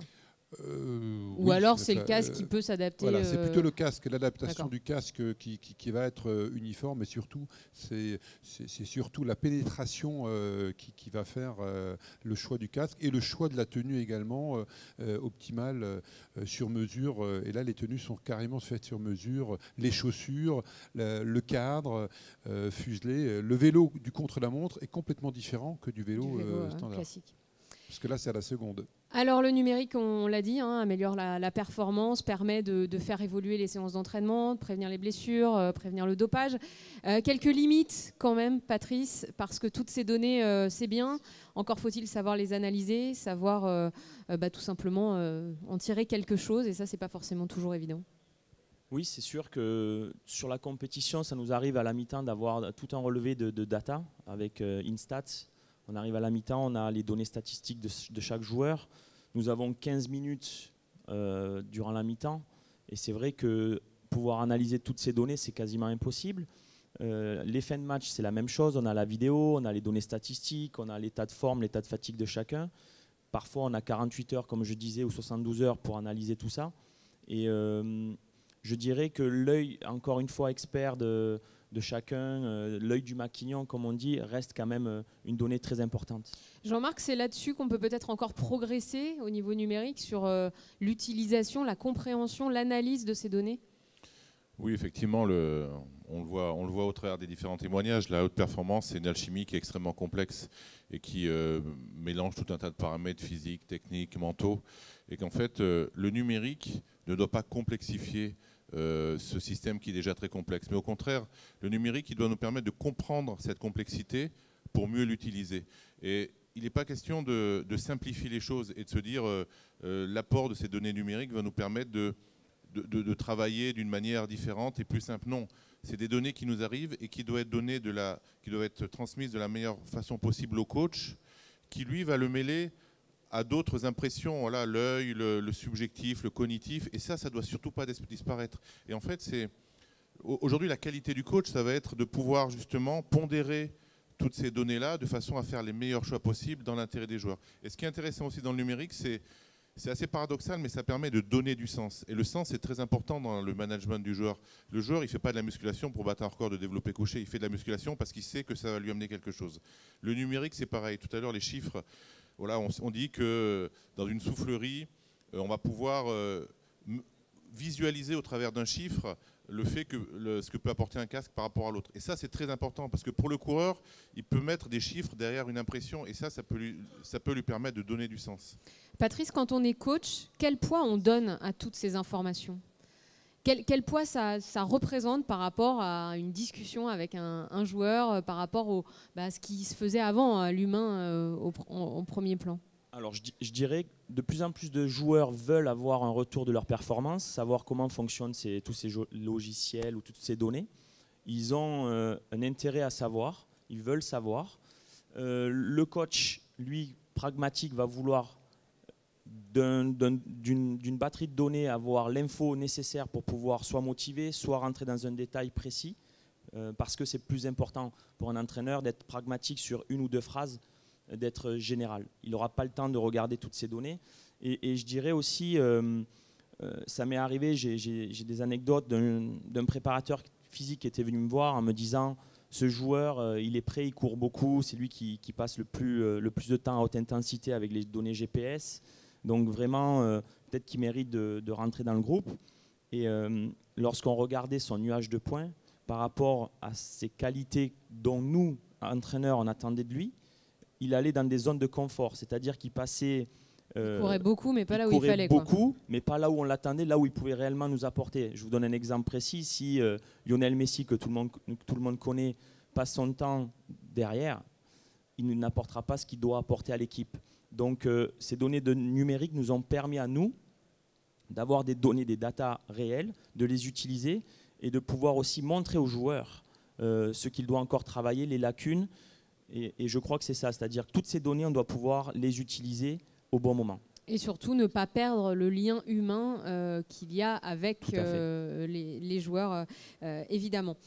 Speaker 6: Euh,
Speaker 1: Ou
Speaker 6: oui,
Speaker 1: alors c'est le
Speaker 6: euh,
Speaker 1: casque qui peut s'adapter.
Speaker 6: Voilà, c'est
Speaker 1: euh,
Speaker 6: plutôt le casque, l'adaptation
Speaker 1: D'accord.
Speaker 6: du casque qui, qui, qui va être euh, uniforme, mais surtout, c'est c'est surtout la pénétration euh, qui, qui va faire euh, le choix du casque et le choix de la tenue également euh, optimale euh, sur mesure. Euh, et là, les tenues sont carrément faites sur mesure. Les chaussures, le, le cadre euh, fuselé. Le vélo du contre-la-montre est complètement différent que du vélo,
Speaker 1: du vélo
Speaker 6: euh,
Speaker 1: euh,
Speaker 6: standard.
Speaker 1: classique.
Speaker 6: Parce que là, c'est à la seconde.
Speaker 1: Alors le numérique, on l'a dit, hein, améliore la, la performance, permet de, de faire évoluer les séances d'entraînement, de prévenir les blessures, euh, prévenir le dopage. Euh, quelques limites quand même, Patrice, parce que toutes ces données, euh, c'est bien. Encore faut-il savoir les analyser, savoir euh, euh, bah, tout simplement euh, en tirer quelque chose, et ça, c'est pas forcément toujours évident.
Speaker 2: Oui, c'est sûr que sur la compétition, ça nous arrive à la mi-temps d'avoir tout un relevé de, de data avec euh, Instats. On arrive à la mi-temps, on a les données statistiques de, de chaque joueur. Nous avons quinze minutes euh, durant la mi-temps. Et c'est vrai que pouvoir analyser toutes ces données, c'est quasiment impossible. Euh, les fins de match, c'est la même chose. On a la vidéo, on a les données statistiques, on a l'état de forme, l'état de fatigue de chacun. Parfois, on a quarante-huit heures, comme je disais, ou soixante-douze heures pour analyser tout ça. Et euh, je dirais que l'œil, encore une fois, expert de... de chacun, euh, l'œil du maquignon, comme on dit, reste quand même euh, une donnée très importante.
Speaker 1: Jean-Marc, c'est là-dessus qu'on peut peut-être encore progresser au niveau numérique sur euh, l'utilisation, la compréhension, l'analyse de ces données.
Speaker 5: Oui, effectivement, le, on, le voit, on le voit au travers des différents témoignages. La haute performance, c'est une alchimie qui est extrêmement complexe et qui euh, mélange tout un tas de paramètres physiques, techniques, mentaux. Et qu'en fait, euh, le numérique ne doit pas complexifier Euh, ce système qui est déjà très complexe. Mais au contraire, le numérique, il doit nous permettre de comprendre cette complexité pour mieux l'utiliser. Et il n'est pas question de, de simplifier les choses et de se dire euh, euh, l'apport de ces données numériques va nous permettre de, de, de, de travailler d'une manière différente et plus simple. Non, c'est des données qui nous arrivent et qui doivent être données de la, qui doivent être transmises de la meilleure façon possible au coach, qui lui va le mêler à d'autres impressions, voilà, l'œil, le, le subjectif, le cognitif, et ça, ça ne doit surtout pas disparaître. Et en fait, c'est aujourd'hui la qualité du coach, ça va être de pouvoir justement pondérer toutes ces données-là de façon à faire les meilleurs choix possibles dans l'intérêt des joueurs. Et ce qui est intéressant aussi dans le numérique, c'est c'est assez paradoxal, mais ça permet de donner du sens. Et le sens est très important dans le management du joueur. Le joueur, il ne fait pas de la musculation pour battre un record de développé couché, il fait de la musculation parce qu'il sait que ça va lui amener quelque chose. Le numérique, c'est pareil. Tout à l'heure, les chiffres, voilà, on, on dit que dans une soufflerie, euh, on va pouvoir euh, visualiser au travers d'un chiffre le fait que le, ce que peut apporter un casque par rapport à l'autre. Et ça, c'est très important parce que pour le coureur, il peut mettre des chiffres derrière une impression et ça, ça peut lui, ça peut lui permettre de donner du sens.
Speaker 1: Patrice, quand on est coach, quel poids on donne à toutes ces informations ? Quel, quel poids ça, ça représente par rapport à une discussion avec un, un joueur, par rapport au, bah, à ce qui se faisait avant, à l'humain euh, au, en, en premier plan ?
Speaker 2: Alors je, je dirais que de plus en plus de joueurs veulent avoir un retour de leur performance, savoir comment fonctionnent ces, tous ces logiciels ou toutes ces données. Ils ont euh, un intérêt à savoir, ils veulent savoir. Euh, le coach, lui, pragmatique, va vouloir d'un, d'un, d'une, d'une batterie de données avoir l'info nécessaire pour pouvoir soit motiver, soit rentrer dans un détail précis, euh, parce que c'est plus important pour un entraîneur d'être pragmatique sur une ou deux phrases, d'être général. Il n'aura pas le temps de regarder toutes ces données. Et, et je dirais aussi, euh, euh, ça m'est arrivé, j'ai, j'ai, j'ai des anecdotes d'un, d'un préparateur physique qui était venu me voir en me disant ce joueur, euh, il est prêt, il court beaucoup, c'est lui qui, qui passe le plus, euh, le plus de temps à haute intensité avec les données G P S. Donc vraiment, euh, peut-être qu'il mérite de, de rentrer dans le groupe. Et euh, lorsqu'on regardait son nuage de points par rapport à ses qualités dont nous, entraîneurs, on attendait de lui, il allait dans des zones de confort, c'est-à-dire qu'il passait...
Speaker 1: Euh, il courait beaucoup, mais pas
Speaker 2: il
Speaker 1: là où il fallait.
Speaker 2: beaucoup,
Speaker 1: quoi.
Speaker 2: mais pas là où on l'attendait, là où il pouvait réellement nous apporter. Je vous donne un exemple précis. Si euh, Lionel Messi, que tout le monde, que tout le monde connaît, passe son temps derrière, il n'apportera pas ce qu'il doit apporter à l'équipe. Donc euh, ces données de numérique nous ont permis à nous d'avoir des données, des datas réelles, de les utiliser et de pouvoir aussi montrer aux joueurs euh, ce qu'il doit encore travailler, les lacunes. Et, et je crois que c'est ça, c'est-à-dire que toutes ces données, on doit pouvoir les utiliser au bon moment.
Speaker 1: Et surtout ne pas perdre le lien humain euh, qu'il y a avec euh, les, les joueurs, euh, évidemment.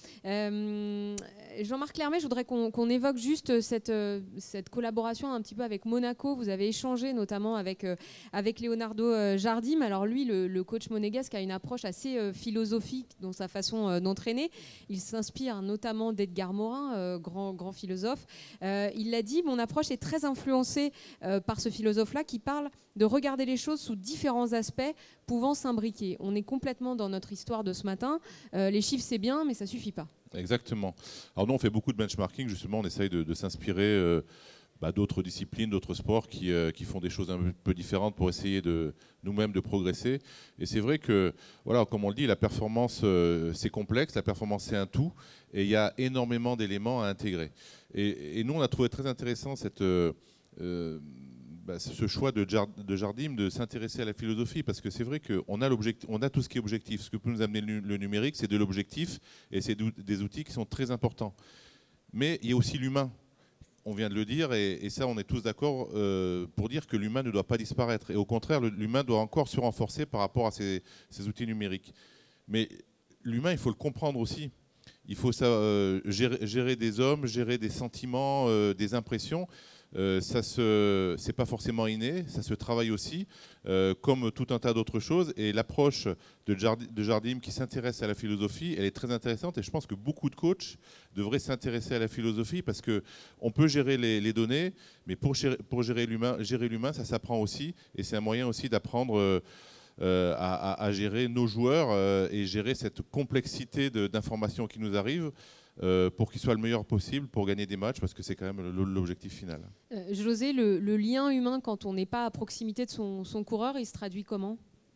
Speaker 1: Euh, Jean-Marc Lermet, je voudrais qu'on qu'on évoque juste cette, euh, cette collaboration un petit peu avec Monaco. Vous avez échangé notamment avec, euh, avec Leonardo euh, Jardim. Alors lui, le, le coach monégasque a une approche assez euh, philosophique dans sa façon euh, d'entraîner. Il s'inspire notamment d'Edgar Morin, euh, grand, grand philosophe. Euh, il l'a dit, mon approche est très influencée euh, par ce philosophe-là qui parle de regarder les choses sous différents aspects pouvant s'imbriquer. On est complètement dans notre histoire de ce matin. Euh, les chiffres, c'est bien, mais ça ne suffit pas.
Speaker 5: Exactement. Alors nous, on fait beaucoup de benchmarking. Justement, on essaye de, de s'inspirer euh, bah, d'autres disciplines, d'autres sports qui, euh, qui font des choses un peu différentes pour essayer de nous-mêmes de progresser. Et c'est vrai que, voilà, comme on le dit, la performance, euh, c'est complexe. La performance, c'est un tout. Et il y a énormément d'éléments à intégrer. Et, et nous, on a trouvé très intéressant cette... Euh, euh, Bah, ce choix de, Jar de Jardim de s'intéresser à la philosophie, parce que c'est vrai qu'on a, on a tout ce qui est objectif. Ce que peut nous amener le, le numérique, c'est de l'objectif, et c'est des outils qui sont très importants. Mais il y a aussi l'humain, on vient de le dire, et, et ça on est tous d'accord euh, pour dire que l'humain ne doit pas disparaître. Et au contraire, l'humain doit encore se renforcer par rapport à ces, ces outils numériques. Mais l'humain, il faut le comprendre aussi. Il faut ça, euh, gérer, gérer des hommes, gérer des sentiments, euh, des impressions. Euh, ça se, c'est pas forcément inné, ça se travaille aussi, euh, comme tout un tas d'autres choses. Et l'approche de Jardim, de Jardim qui s'intéresse à la philosophie, elle est très intéressante. Et je pense que beaucoup de coachs devraient s'intéresser à la philosophie parce que on peut gérer les, les données, mais pour gérer, pour gérer l'humain, gérer l'humain, ça s'apprend aussi. Et c'est un moyen aussi d'apprendre euh, euh, à, à, à gérer nos joueurs euh, et gérer cette complexité de, d'informations qui nous arrivent. Euh, pour qu'il soit le meilleur possible pour gagner des matchs, parce que c'est quand même l'objectif final.
Speaker 1: Euh, José, le, le lien humain, quand on n'est pas à proximité de son, son coureur, il se traduit comment ?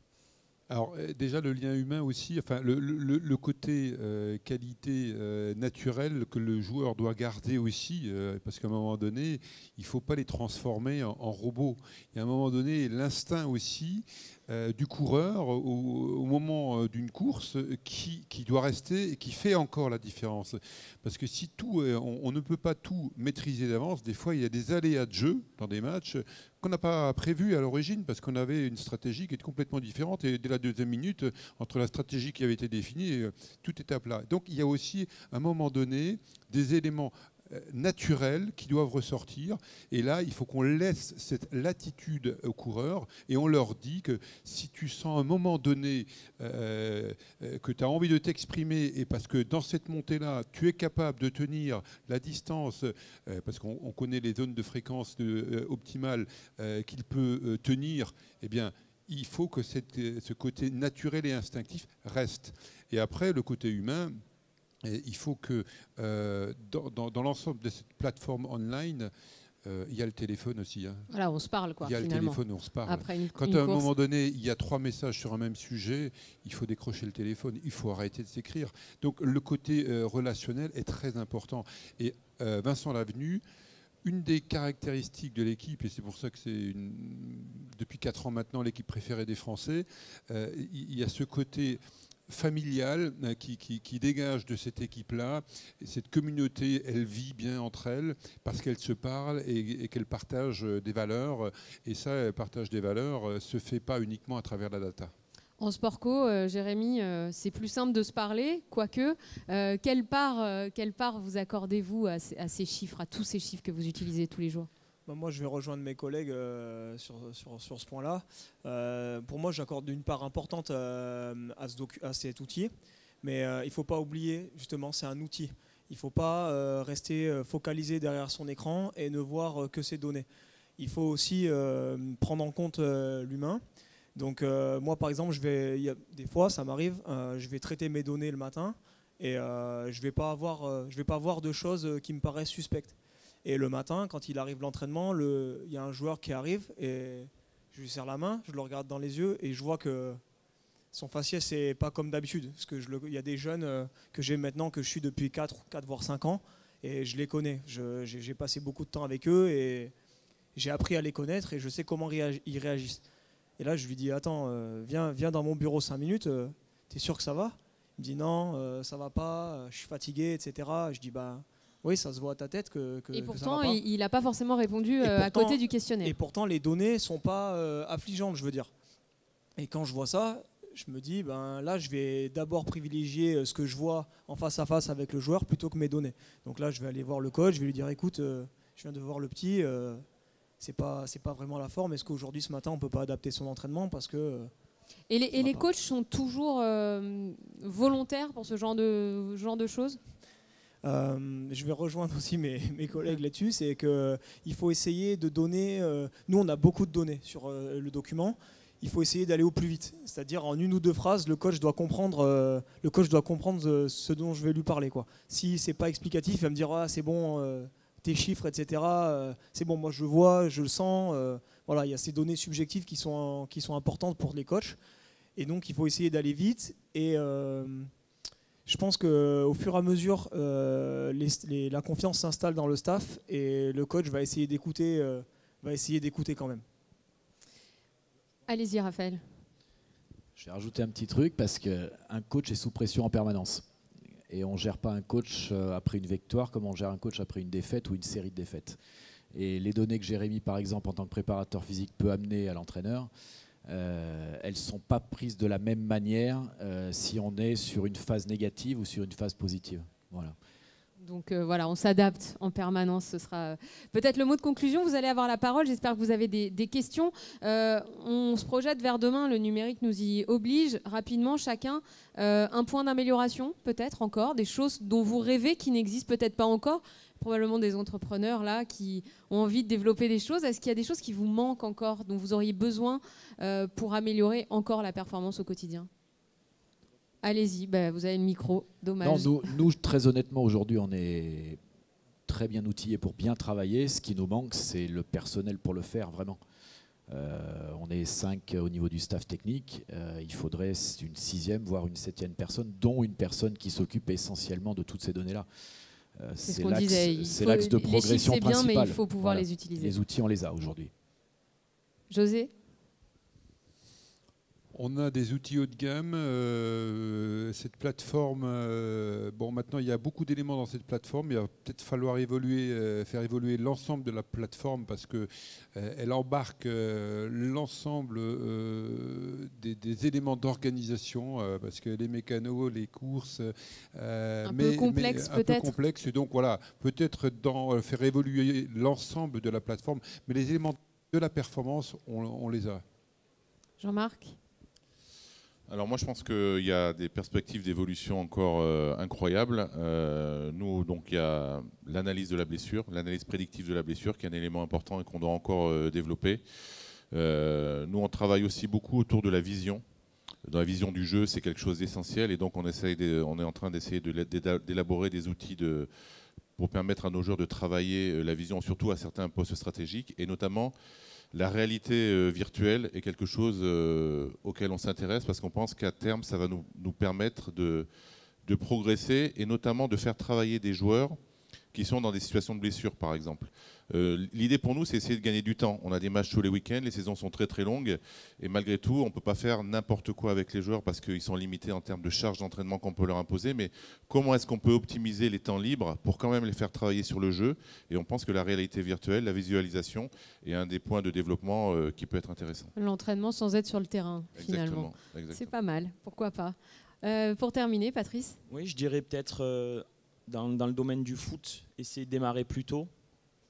Speaker 6: Alors déjà le lien humain aussi, enfin le, le, le côté euh, qualité euh, naturelle que le joueur doit garder aussi, euh, parce qu'à un moment donné, il ne faut pas les transformer en, en robots. Et à un moment donné, l'instinct aussi euh, du coureur au, au moment d'une course qui, qui doit rester et qui fait encore la différence. Parce que si tout, on, on ne peut pas tout maîtriser d'avance. Des fois, il y a des aléas de jeu dans des matchs qu'on n'a pas prévu à l'origine parce qu'on avait une stratégie qui est complètement différente et dès la deuxième minute, entre la stratégie qui avait été définie, tout était à plat. Donc il y a aussi à un moment donné des éléments naturels qui doivent ressortir et là il faut qu'on laisse cette latitude aux coureurs et on leur dit que si tu sens à un moment donné euh, que tu as envie de t'exprimer et parce que dans cette montée là tu es capable de tenir la distance euh, parce qu'on on connaît les zones de fréquence de, euh, optimales euh, qu'il peut euh, tenir, eh bien il faut que cette, ce côté naturel et instinctif reste. Et après le côté humain, et il faut que euh, dans, dans, dans l'ensemble de cette plateforme online, euh, il y a le téléphone aussi. Hein.
Speaker 1: Voilà, on se parle quoi.
Speaker 6: Il y a
Speaker 1: finalement.
Speaker 6: le téléphone, on se parle.
Speaker 1: Après une,
Speaker 6: Quand
Speaker 1: une
Speaker 6: à un
Speaker 1: course.
Speaker 6: moment donné, il y a trois messages sur un même sujet, il faut décrocher le téléphone, il faut arrêter de s'écrire. Donc le côté euh, relationnel est très important. Et euh, Vincent Lavenu, une des caractéristiques de l'équipe, et c'est pour ça que c'est une, depuis quatre ans maintenant l'équipe préférée des Français, euh, il y a ce côté familiale qui, qui, qui dégage de cette équipe-là. Et cette communauté, elle vit bien entre elles parce qu'elles se parlent et, et qu'elles partagent des valeurs. Et ça, le partage des valeurs ne se fait pas uniquement à travers la data.
Speaker 1: En sport co, euh, Jérémy, euh, c'est plus simple de se parler, quoique. Euh, quelle part, euh, quelle part vous accordez-vous à, à ces chiffres, à tous ces chiffres que vous utilisez tous les jours ?
Speaker 4: Bah, moi, je vais rejoindre mes collègues euh, sur, sur, sur ce point-là. Euh, pour moi, j'accorde une part importante euh, à, ce docu- à cet outil, mais euh, il ne faut pas oublier, justement, c'est un outil. Il ne faut pas euh, rester focalisé derrière son écran et ne voir euh, que ses données. Il faut aussi euh, prendre en compte euh, l'humain. Donc euh, moi, par exemple, je vais, y a, des fois, ça m'arrive, euh, je vais traiter mes données le matin et euh, je ne vais pas avoir, euh, je vais pas voir de choses qui me paraissent suspectes. Et le matin, quand il arrive l'entraînement, il y a un joueur qui arrive et je lui serre la main, je le regarde dans les yeux et je vois que son faciès n'est pas comme d'habitude. Parce qu'il y a des jeunes euh, que j'ai maintenant, que je suis depuis quatre, quatre voire cinq ans, et je les connais. Je, j'ai, j'ai passé beaucoup de temps avec eux et j'ai appris à les connaître et je sais comment réagi- ils réagissent. Et là, je lui dis, attends, euh, viens, viens dans mon bureau cinq minutes, euh, t'es sûr que ça va? Il me dit, non, euh, ça va pas, je suis fatigué, et cetera. Je dis, bah oui, ça se voit à ta tête que, que,
Speaker 1: et
Speaker 4: que
Speaker 1: pourtant,
Speaker 4: ça va pas.
Speaker 1: il n'a pas forcément répondu euh,
Speaker 4: pourtant,
Speaker 1: à côté du questionnaire.
Speaker 4: Et pourtant, les données ne sont pas euh, affligeantes, je veux dire. Et quand je vois ça, je me dis, ben là, je vais d'abord privilégier ce que je vois en face à face avec le joueur plutôt que mes données. Donc là, je vais aller voir le coach, je vais lui dire, écoute, euh, je viens de voir le petit, euh, c'est pas, c'est pas vraiment la forme. Est-ce qu'aujourd'hui, ce matin, on ne peut pas adapter son entraînement parce que... Euh,
Speaker 1: et les, et les coachs sont toujours euh, volontaires pour ce genre de, genre de choses?
Speaker 4: Euh, je vais rejoindre aussi mes, mes collègues là-dessus, c'est qu'il faut essayer de donner... Euh, nous, on a beaucoup de données sur euh, le document. Il faut essayer d'aller au plus vite. C'est-à-dire en une ou deux phrases, le coach doit comprendre, euh, le coach doit comprendre euh, ce dont je vais lui parler, quoi. Si c'est pas explicatif, il va me dire ah, c'est bon, euh, tes chiffres, et cetera. Euh, c'est bon, moi je le vois, je le sens. Euh, voilà, il y a ces données subjectives qui sont, qui sont importantes pour les coachs. Et donc il faut essayer d'aller vite. Et euh, je pense qu'au fur et à mesure, euh, les, les, la confiance s'installe dans le staff et le coach va essayer d'écouter, euh, va essayer d'écouter quand même.
Speaker 1: Allez-y, Raphaël.
Speaker 3: Je vais rajouter un petit truc parce qu'un coach est sous pression en permanence. Et on ne gère pas un coach après une victoire comme on gère un coach après une défaite ou une série de défaites. Et les données que Jérémy, par exemple, en tant que préparateur physique, peut amener à l'entraîneur, euh, elles ne sont pas prises de la même manière euh, si on est sur une phase négative ou sur une phase positive. Voilà.
Speaker 1: Donc euh, voilà, on s'adapte en permanence. Ce sera euh, peut-être le mot de conclusion. Vous allez avoir la parole. J'espère que vous avez des, des questions. Euh, on se projette vers demain. Le numérique nous y oblige. Rapidement, chacun, euh, un point d'amélioration, peut-être encore, des choses dont vous rêvez qui n'existent peut-être pas encore. Probablement des entrepreneurs là qui ont envie de développer des choses. Est-ce qu'il y a des choses qui vous manquent encore, dont vous auriez besoin euh, pour améliorer encore la performance au quotidien ? Allez-y, bah, vous avez le micro, dommage.
Speaker 3: Non, nous, nous, très honnêtement, aujourd'hui, on est très bien outillés pour bien travailler. Ce qui nous manque, c'est le personnel pour le faire, vraiment. Euh, on est cinq au niveau du staff technique. Euh, il faudrait une sixième, voire une septième personne, dont une personne qui s'occupe essentiellement de toutes ces données-là. Euh,
Speaker 1: c'est ce
Speaker 3: c'est
Speaker 1: qu'on
Speaker 3: l'axe,
Speaker 1: disait.
Speaker 3: c'est l'axe de progression
Speaker 1: les chiffres, c'est bien,
Speaker 3: principal.
Speaker 1: mais il faut pouvoir
Speaker 3: voilà.
Speaker 1: les utiliser.
Speaker 3: Les outils, on les a aujourd'hui.
Speaker 1: José ?
Speaker 6: On a des outils haut de gamme. Euh, cette plateforme, euh, bon, maintenant il y a beaucoup d'éléments dans cette plateforme. Il va peut-être falloir évoluer, euh, faire évoluer l'ensemble de la plateforme parce que euh, elle embarque euh, l'ensemble euh, des, des éléments d'organisation, euh, parce que les mécanos, les courses,
Speaker 1: euh, un
Speaker 6: mais,
Speaker 1: peu complexe
Speaker 6: mais, un
Speaker 1: peut-être.
Speaker 6: peu complexe. Et donc voilà, peut-être dans faire évoluer l'ensemble de la plateforme, mais les éléments de la performance, on, on les a.
Speaker 1: Jean-Marc ?
Speaker 5: Alors moi je pense qu'il y a des perspectives d'évolution encore euh, incroyables. Euh, nous donc il y a l'analyse de la blessure, l'analyse prédictive de la blessure qui est un élément important et qu'on doit encore euh, développer. Euh, nous on travaille aussi beaucoup autour de la vision. Dans la vision du jeu c'est quelque chose d'essentiel et donc on, essaye de, on est en train d'essayer de, d'élaborer des outils de, pour permettre à nos joueurs de travailler la vision surtout à certains postes stratégiques et notamment la réalité euh, virtuelle est quelque chose euh, auquel on s'intéresse parce qu'on pense qu'à terme, ça va nous, nous permettre de, de progresser et notamment de faire travailler des joueurs qui sont dans des situations de blessure, par exemple. Euh, L'idée pour nous, c'est essayer de gagner du temps. On a des matchs tous les week-ends, les saisons sont très très longues et malgré tout, on ne peut pas faire n'importe quoi avec les joueurs parce qu'ils sont limités en termes de charge d'entraînement qu'on peut leur imposer. Mais comment est-ce qu'on peut optimiser les temps libres pour quand même les faire travailler sur le jeu? Et on pense que la réalité virtuelle, la visualisation est un des points de développement euh, qui peut être intéressant.
Speaker 1: L'entraînement sans être sur le terrain,
Speaker 5: Exactement,
Speaker 1: finalement.
Speaker 5: exactement.
Speaker 1: C'est pas mal, pourquoi pas. Euh, pour terminer, Patrice ?
Speaker 2: Oui, je dirais peut-être euh, dans, dans le domaine du foot, essayer de démarrer plus tôt.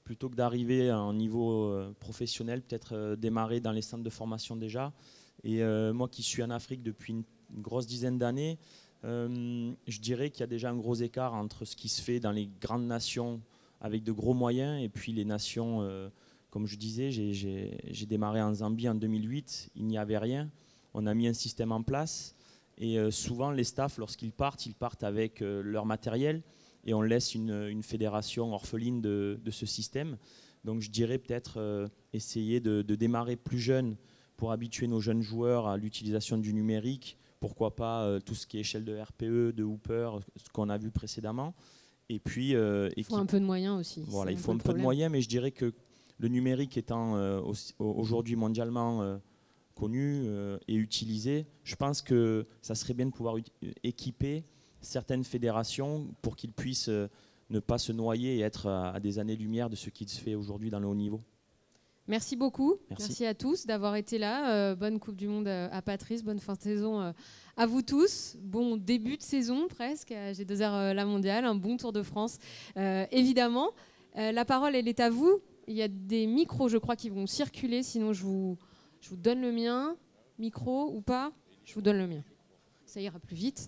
Speaker 2: plutôt que d'arriver à un niveau euh, professionnel, peut-être euh, démarrer dans les centres de formation déjà. Et euh, moi qui suis en Afrique depuis une, une grosse dizaine d'années, euh, je dirais qu'il y a déjà un gros écart entre ce qui se fait dans les grandes nations avec de gros moyens et puis les nations, euh, comme je disais, j'ai, j'ai, j'ai démarré en Zambie en deux mille huit, il n'y avait rien. On a mis un système en place et euh, souvent les staffs, lorsqu'ils partent, ils partent avec euh, leur matériel et on laisse une, une fédération orpheline de, de ce système. Donc je dirais peut-être euh, essayer de, de démarrer plus jeune pour habituer nos jeunes joueurs à l'utilisation du numérique, pourquoi pas euh, tout ce qui est échelle de R P E, de Hooper, ce qu'on a vu précédemment. Et puis, euh,
Speaker 1: il faut un peu de moyens aussi.
Speaker 2: Voilà, il
Speaker 1: un
Speaker 2: faut
Speaker 1: peu
Speaker 2: un peu de moyens, mais je dirais que le numérique étant euh, aujourd'hui mondialement euh, connu euh, et utilisé, je pense que ça serait bien de pouvoir équiper certaines fédérations pour qu'ils puissent euh, ne pas se noyer et être à, à des années-lumière de ce qui se fait aujourd'hui dans le haut niveau.
Speaker 1: Merci beaucoup.
Speaker 2: Merci,
Speaker 1: Merci à tous d'avoir été là. Euh, bonne Coupe du Monde à Patrice, bonne fin de saison euh, à vous tous. Bon début de saison presque à G deux R euh, La Mondiale, un bon Tour de France euh, évidemment. Euh, la parole elle est à vous. Il y a des micros je crois qui vont circuler, sinon je vous, je vous donne le mien. Micro ou pas? Je vous donne le mien. Ça ira plus vite.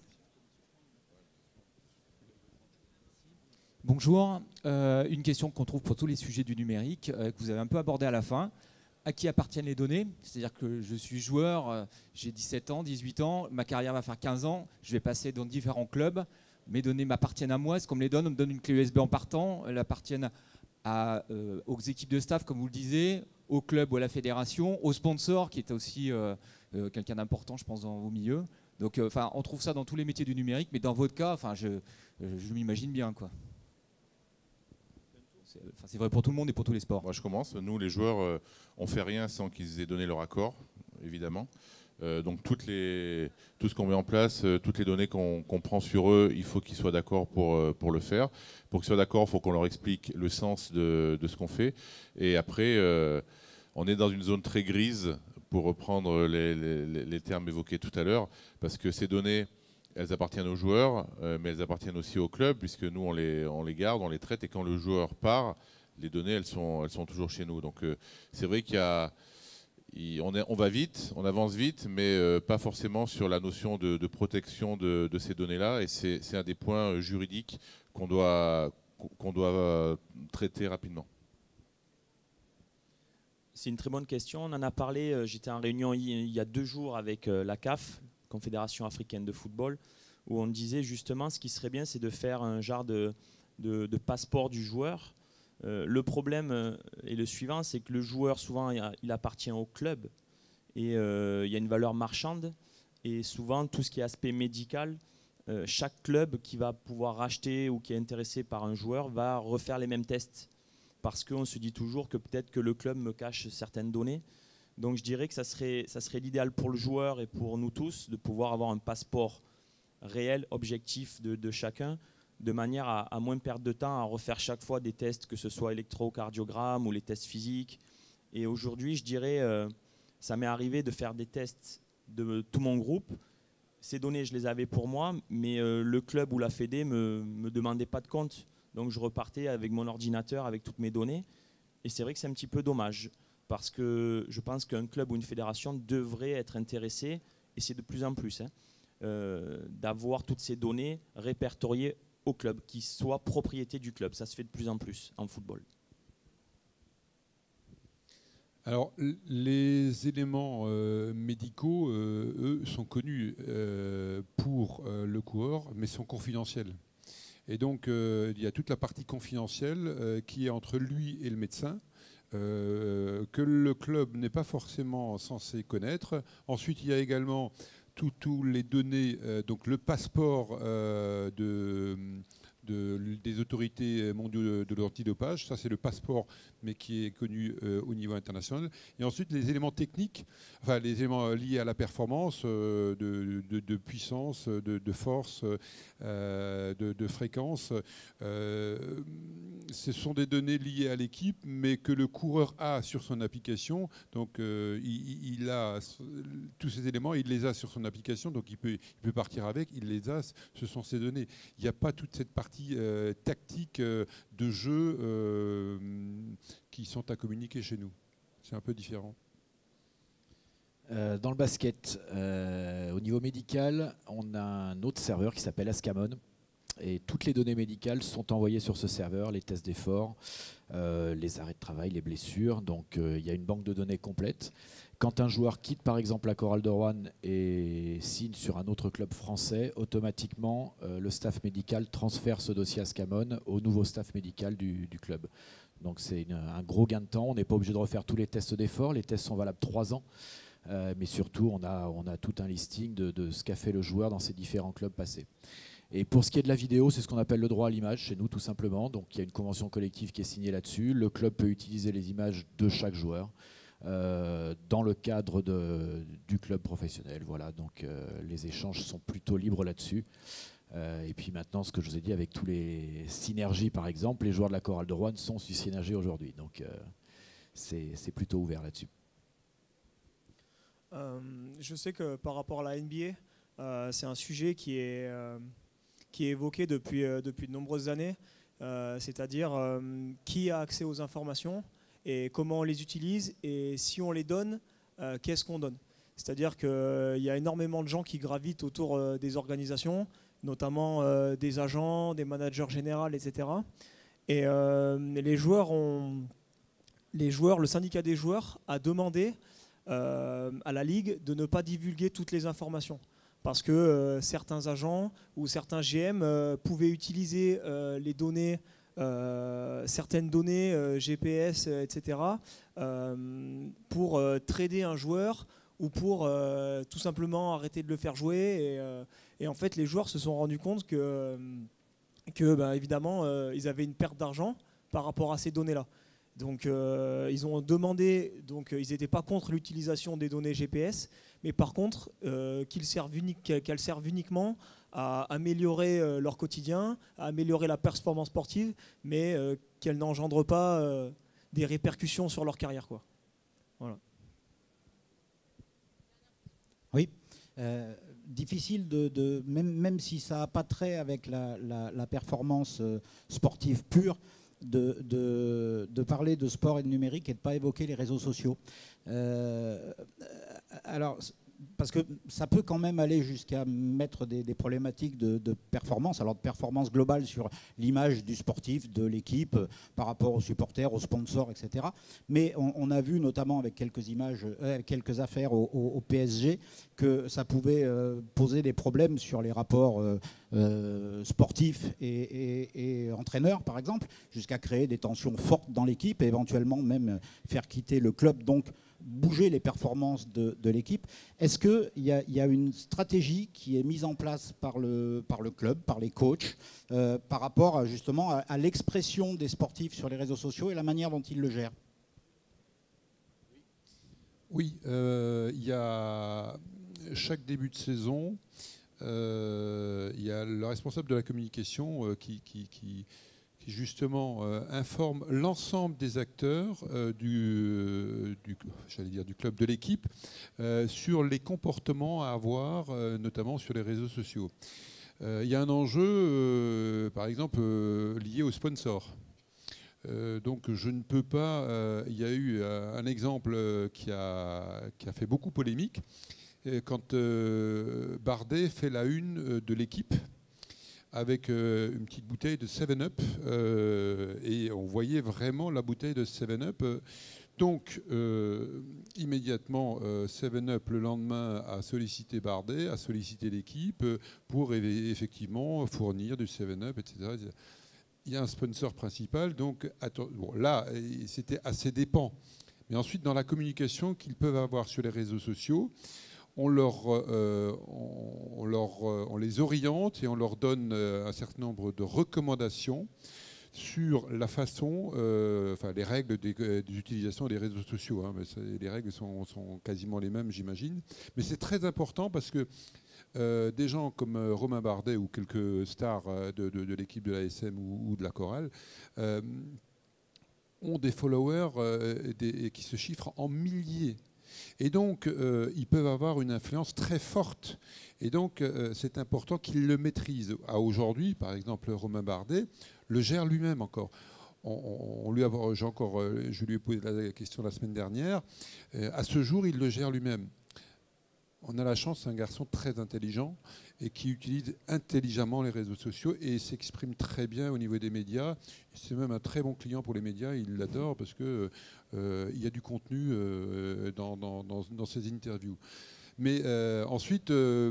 Speaker 7: Bonjour, euh, une question qu'on trouve pour tous les sujets du numérique, euh, que vous avez un peu abordé à la fin. À qui appartiennent les données? C'est-à-dire que je suis joueur, euh, j'ai dix-sept ans, dix-huit ans, ma carrière va faire quinze ans, je vais passer dans différents clubs, mes données m'appartiennent à moi, est-ce qu'on me les donne? On me donne une clé U S B en partant, elles appartiennent à, euh, aux équipes de staff, comme vous le disiez, au club ou à la fédération, aux sponsors, qui est aussi euh, euh, quelqu'un d'important, je pense, dans vos milieux. Donc, euh, on trouve ça dans tous les métiers du numérique, mais dans votre cas, je, je m'imagine bien, quoi. C'est vrai pour tout le monde et pour tous les sports.
Speaker 5: Moi, je commence. Nous, les joueurs, euh, on ne fait rien sans qu'ils aient donné leur accord, évidemment. Euh, donc, toutes les, tout ce qu'on met en place, euh, toutes les données qu'on qu'on prend sur eux, il faut qu'ils soient d'accord pour, euh, pour le faire. Pour qu'ils soient d'accord, il faut qu'on leur explique le sens de, de ce qu'on fait. Et après, euh, on est dans une zone très grise, pour reprendre les, les, les termes évoqués tout à l'heure, parce que ces données, elles appartiennent aux joueurs, euh, mais elles appartiennent aussi au club, puisque nous, on les, on les garde, on les traite, et quand le joueur part, les données, elles sont, elles sont toujours chez nous. Donc, euh, c'est vrai qu'il y a, il, on, est, on va vite, on avance vite, mais euh, pas forcément sur la notion de, de protection de, de ces données-là, et c'est, c'est un des points juridiques qu'on doit, qu'on doit traiter rapidement.
Speaker 2: C'est une très bonne question. On en a parlé, j'étais en réunion il y a deux jours avec la C A F, Confédération africaine de football, où on disait justement ce qui serait bien, c'est de faire un genre de, de, de passeport du joueur. Euh, le problème est le suivant, c'est que le joueur, souvent, il appartient au club et euh, il y a une valeur marchande. Et souvent, tout ce qui est aspect médical, euh, chaque club qui va pouvoir racheter ou qui est intéressé par un joueur va refaire les mêmes tests. Parce qu'on se dit toujours que peut-être que le club me cache certaines données. Donc je dirais que ça serait, ça serait l'idéal pour le joueur et pour nous tous de pouvoir avoir un passeport réel, objectif de, de chacun, de manière à, à moins perdre de temps à refaire chaque fois des tests, que ce soit électrocardiogramme ou les tests physiques. Et aujourd'hui, je dirais, euh, ça m'est arrivé de faire des tests de tout mon groupe. Ces données, je les avais pour moi, mais euh, le club ou la fédé ne me, me demandait pas de compte. Donc je repartais avec mon ordinateur, avec toutes mes données. Et c'est vrai que c'est un petit peu dommage, parce que je pense qu'un club ou une fédération devrait être intéressé, et c'est de plus en plus, hein, euh, d'avoir toutes ces données répertoriées au club, qui soient propriété du club. Ça se fait de plus en plus en football.
Speaker 6: Alors, les éléments euh, médicaux, euh, eux, sont connus euh, pour euh, le coureur, mais sont confidentiels. Et donc, euh, il y a toute la partie confidentielle euh, qui est entre lui et le médecin, euh, que le club n'est pas forcément censé connaître. Ensuite, il y a également toutes les données, euh, donc le passeport euh, de... De, des autorités mondiales de, de l'antidopage. Ça, c'est le passeport, mais qui est connu euh, au niveau international. Et ensuite, les éléments techniques, enfin, les éléments liés à la performance, euh, de, de, de puissance, de, de force, euh, de, de fréquence. Euh, ce sont des données liées à l'équipe, mais que le coureur a sur son application. Donc, euh, il, il a tous ces éléments, il les a sur son application, donc il peut, il peut partir avec, il les a, ce sont ces données. Il n'y a pas toute cette partie euh, tactique euh, de jeu euh, qui sont à communiquer chez nous. C'est un peu différent.
Speaker 3: Euh, dans le basket, euh, au niveau médical, on a un autre serveur qui s'appelle Ascamon. Et toutes les données médicales sont envoyées sur ce serveur, les tests d'effort, euh, les arrêts de travail, les blessures. Donc euh, il y a une banque de données complète. Quand un joueur quitte par exemple la Chorale de Rouen et signe sur un autre club français, automatiquement euh, le staff médical transfère ce dossier Ascamon au nouveau staff médical du, du club. Donc c'est un gros gain de temps. On n'est pas obligé de refaire tous les tests d'effort. Les tests sont valables trois ans. Euh, mais surtout, on a, on a tout un listing de, de ce qu'a fait le joueur dans ses différents clubs passés. Et pour ce qui est de la vidéo, c'est ce qu'on appelle le droit à l'image chez nous, tout simplement. Donc il y a une convention collective qui est signée là-dessus. Le club peut utiliser les images de chaque joueur euh, dans le cadre de, du club professionnel. Voilà, donc euh, les échanges sont plutôt libres là-dessus. Euh, et puis maintenant, ce que je vous ai dit avec tous les synergies, par exemple, les joueurs de la Chorale de Rouen sont sur Synergie aujourd'hui. Donc euh, c'est plutôt ouvert là-dessus.
Speaker 4: Euh, je sais que par rapport à la N B A, euh, c'est un sujet qui est... Euh qui est évoqué depuis, euh, depuis de nombreuses années, euh, c'est-à-dire euh, qui a accès aux informations et comment on les utilise, et si on les donne, euh, qu'est-ce qu'on donne. C'est-à-dire qu'il euh, y a énormément de gens qui gravitent autour euh, des organisations, notamment euh, des agents, des managers généraux, et cetera. Et euh, les joueurs ont, les joueurs, le syndicat des joueurs a demandé euh, à la Ligue de ne pas divulguer toutes les informations. Parce que euh, certains agents ou certains G M euh, pouvaient utiliser euh, les données, euh, certaines données euh, G P S, euh, et cetera, euh, pour euh, trader un joueur ou pour euh, tout simplement arrêter de le faire jouer. Et, euh, et en fait, les joueurs se sont rendus compte que, que ben, évidemment, euh, ils avaient une perte d'argent par rapport à ces données-là. Donc euh, ils ont demandé, donc ils n'étaient pas contre l'utilisation des données G P S, mais par contre euh, qu'ils servent unique, qu'elles servent uniquement à améliorer euh, leur quotidien, à améliorer la performance sportive, mais euh, qu'elles n'engendrent pas euh, des répercussions sur leur carrière, quoi. Voilà.
Speaker 8: Oui. Euh, difficile de, de même, même si ça n'a pas trait avec la, la, la performance euh, sportive pure. De, de, de parler de sport et de numérique et de ne pas évoquer les réseaux sociaux. Euh, alors, parce que ça peut quand même aller jusqu'à mettre des, des problématiques de, de performance, alors de performance globale sur l'image du sportif, de l'équipe, par rapport aux supporters, aux sponsors, et cetera. Mais on, on a vu notamment avec quelques images, euh, quelques affaires au, au, au P S G, que ça pouvait euh, poser des problèmes sur les rapports euh, euh, sportifs et, et, et entraîneurs, par exemple, jusqu'à créer des tensions fortes dans l'équipe et éventuellement même faire quitter le club, donc bouger les performances de, de l'équipe. Est-ce qu'il y, y a une stratégie qui est mise en place par le, par le club, par les coachs, euh, par rapport à, justement à, à l'expression des sportifs sur les réseaux sociaux et la manière dont ils le gèrent?
Speaker 6: Oui, euh, il y a chaque début de saison, euh, il y a le responsable de la communication euh, qui, qui, qui qui justement euh, informe l'ensemble des acteurs euh, du, euh, du, j'allais dire, du club de l'équipe euh, sur les comportements à avoir, euh, notamment sur les réseaux sociaux. Euh, il y a un enjeu, euh, par exemple, euh, lié aux sponsors. Euh, donc je ne peux pas... Euh, il y a eu euh, un exemple euh, qui, a, qui a fait beaucoup polémique, euh, quand euh, Bardet fait la une euh, de l'équipe, avec euh, une petite bouteille de seven up, euh, et on voyait vraiment la bouteille de seven up. Donc, euh, immédiatement, euh, seven up, le lendemain, a sollicité Bardet, a sollicité l'équipe pour effectivement fournir du seven up, et cetera. Il y a un sponsor principal, donc bon, là, c'était à ses dépens. Mais ensuite, dans la communication qu'ils peuvent avoir sur les réseaux sociaux, On, leur, euh, on, leur, on les oriente et on leur donne un certain nombre de recommandations sur la façon, euh, enfin les règles d'utilisation des réseaux sociaux. Hein, mais les règles sont, sont quasiment les mêmes, j'imagine. Mais c'est très important parce que euh, des gens comme euh, Romain Bardet ou quelques stars euh, de, de, de l'équipe de l'A S M ou, ou de la chorale euh, ont des followers euh, des, qui se chiffrent en milliers. Et donc, euh, ils peuvent avoir une influence très forte. Et donc, euh, c'est important qu'ils le maîtrisent. À aujourd'hui, par exemple, Romain Bardet le gère lui-même encore. On, on, on lui a, j'ai encore, euh, je lui ai posé la question la semaine dernière. Euh, à ce jour, il le gère lui-même. On a la chance, c'est un garçon très intelligent et qui utilise intelligemment les réseaux sociaux et s'exprime très bien au niveau des médias. C'est même un très bon client pour les médias, il l'adore parce qu'il euh, y a du contenu euh, dans, dans, dans, dans ses interviews. Mais euh, ensuite, euh,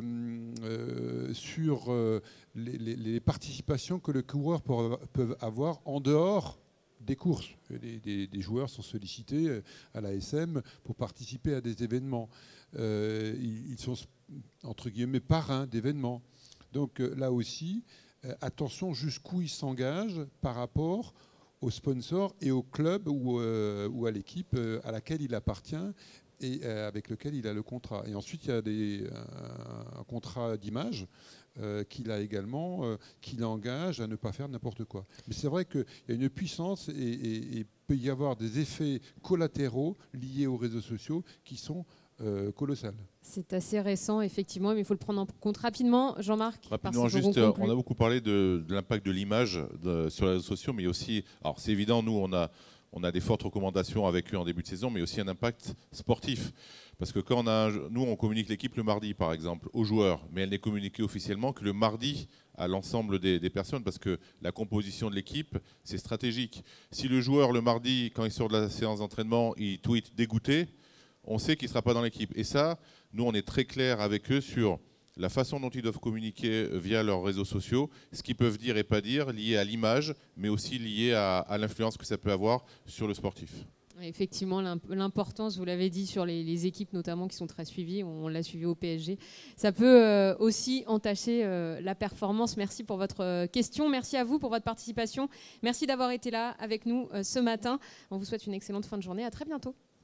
Speaker 6: euh, sur euh, les, les, les participations que les coureurs peuvent avoir en dehors des courses. Des, des, des joueurs sont sollicités à l'A S M pour participer à des événements. Euh, ils, ils sont, entre guillemets, parrains d'événements. Donc euh, là aussi, euh, attention jusqu'où ils s'engagent par rapport aux sponsors et au club ou, euh, ou à l'équipe euh, à laquelle il appartient et euh, avec lequel il a le contrat. Et ensuite, il y a des, un, un contrat d'image euh, qu'il a également, euh, qui l'engage à ne pas faire n'importe quoi. Mais c'est vrai qu'il y a une puissance et, et, et peut y avoir des effets collatéraux liés aux réseaux sociaux qui sont euh, colossales.
Speaker 1: C'est assez récent, effectivement, mais il faut le prendre en compte rapidement. Jean-Marc,
Speaker 5: rapidement, juste, on a beaucoup parlé de, de l'impact de l'image sur les réseaux sociaux, mais aussi, alors c'est évident, nous, on a On a des fortes recommandations avec eux en début de saison, mais aussi un impact sportif. Parce que quand on a un, nous, on communique l'équipe le mardi, par exemple, aux joueurs, mais elle n'est communiquée officiellement que le mardi à l'ensemble des, des personnes, parce que la composition de l'équipe, c'est stratégique. Si le joueur, le mardi, quand il sort de la séance d'entraînement, il tweet dégoûté, on sait qu'il ne sera pas dans l'équipe. Et ça, nous, on est très clair avec eux sur la façon dont ils doivent communiquer via leurs réseaux sociaux, ce qu'ils peuvent dire et pas dire, lié à l'image, mais aussi lié à, à l'influence que ça peut avoir sur le sportif.
Speaker 1: Effectivement, l'importance, vous l'avez dit, sur les, les équipes notamment qui sont très suivies, on l'a suivi au P S G, ça peut euh, aussi entacher euh, la performance. Merci pour votre euh, question, merci à vous pour votre participation, merci d'avoir été là avec nous euh, ce matin. On vous souhaite une excellente fin de journée, à très bientôt.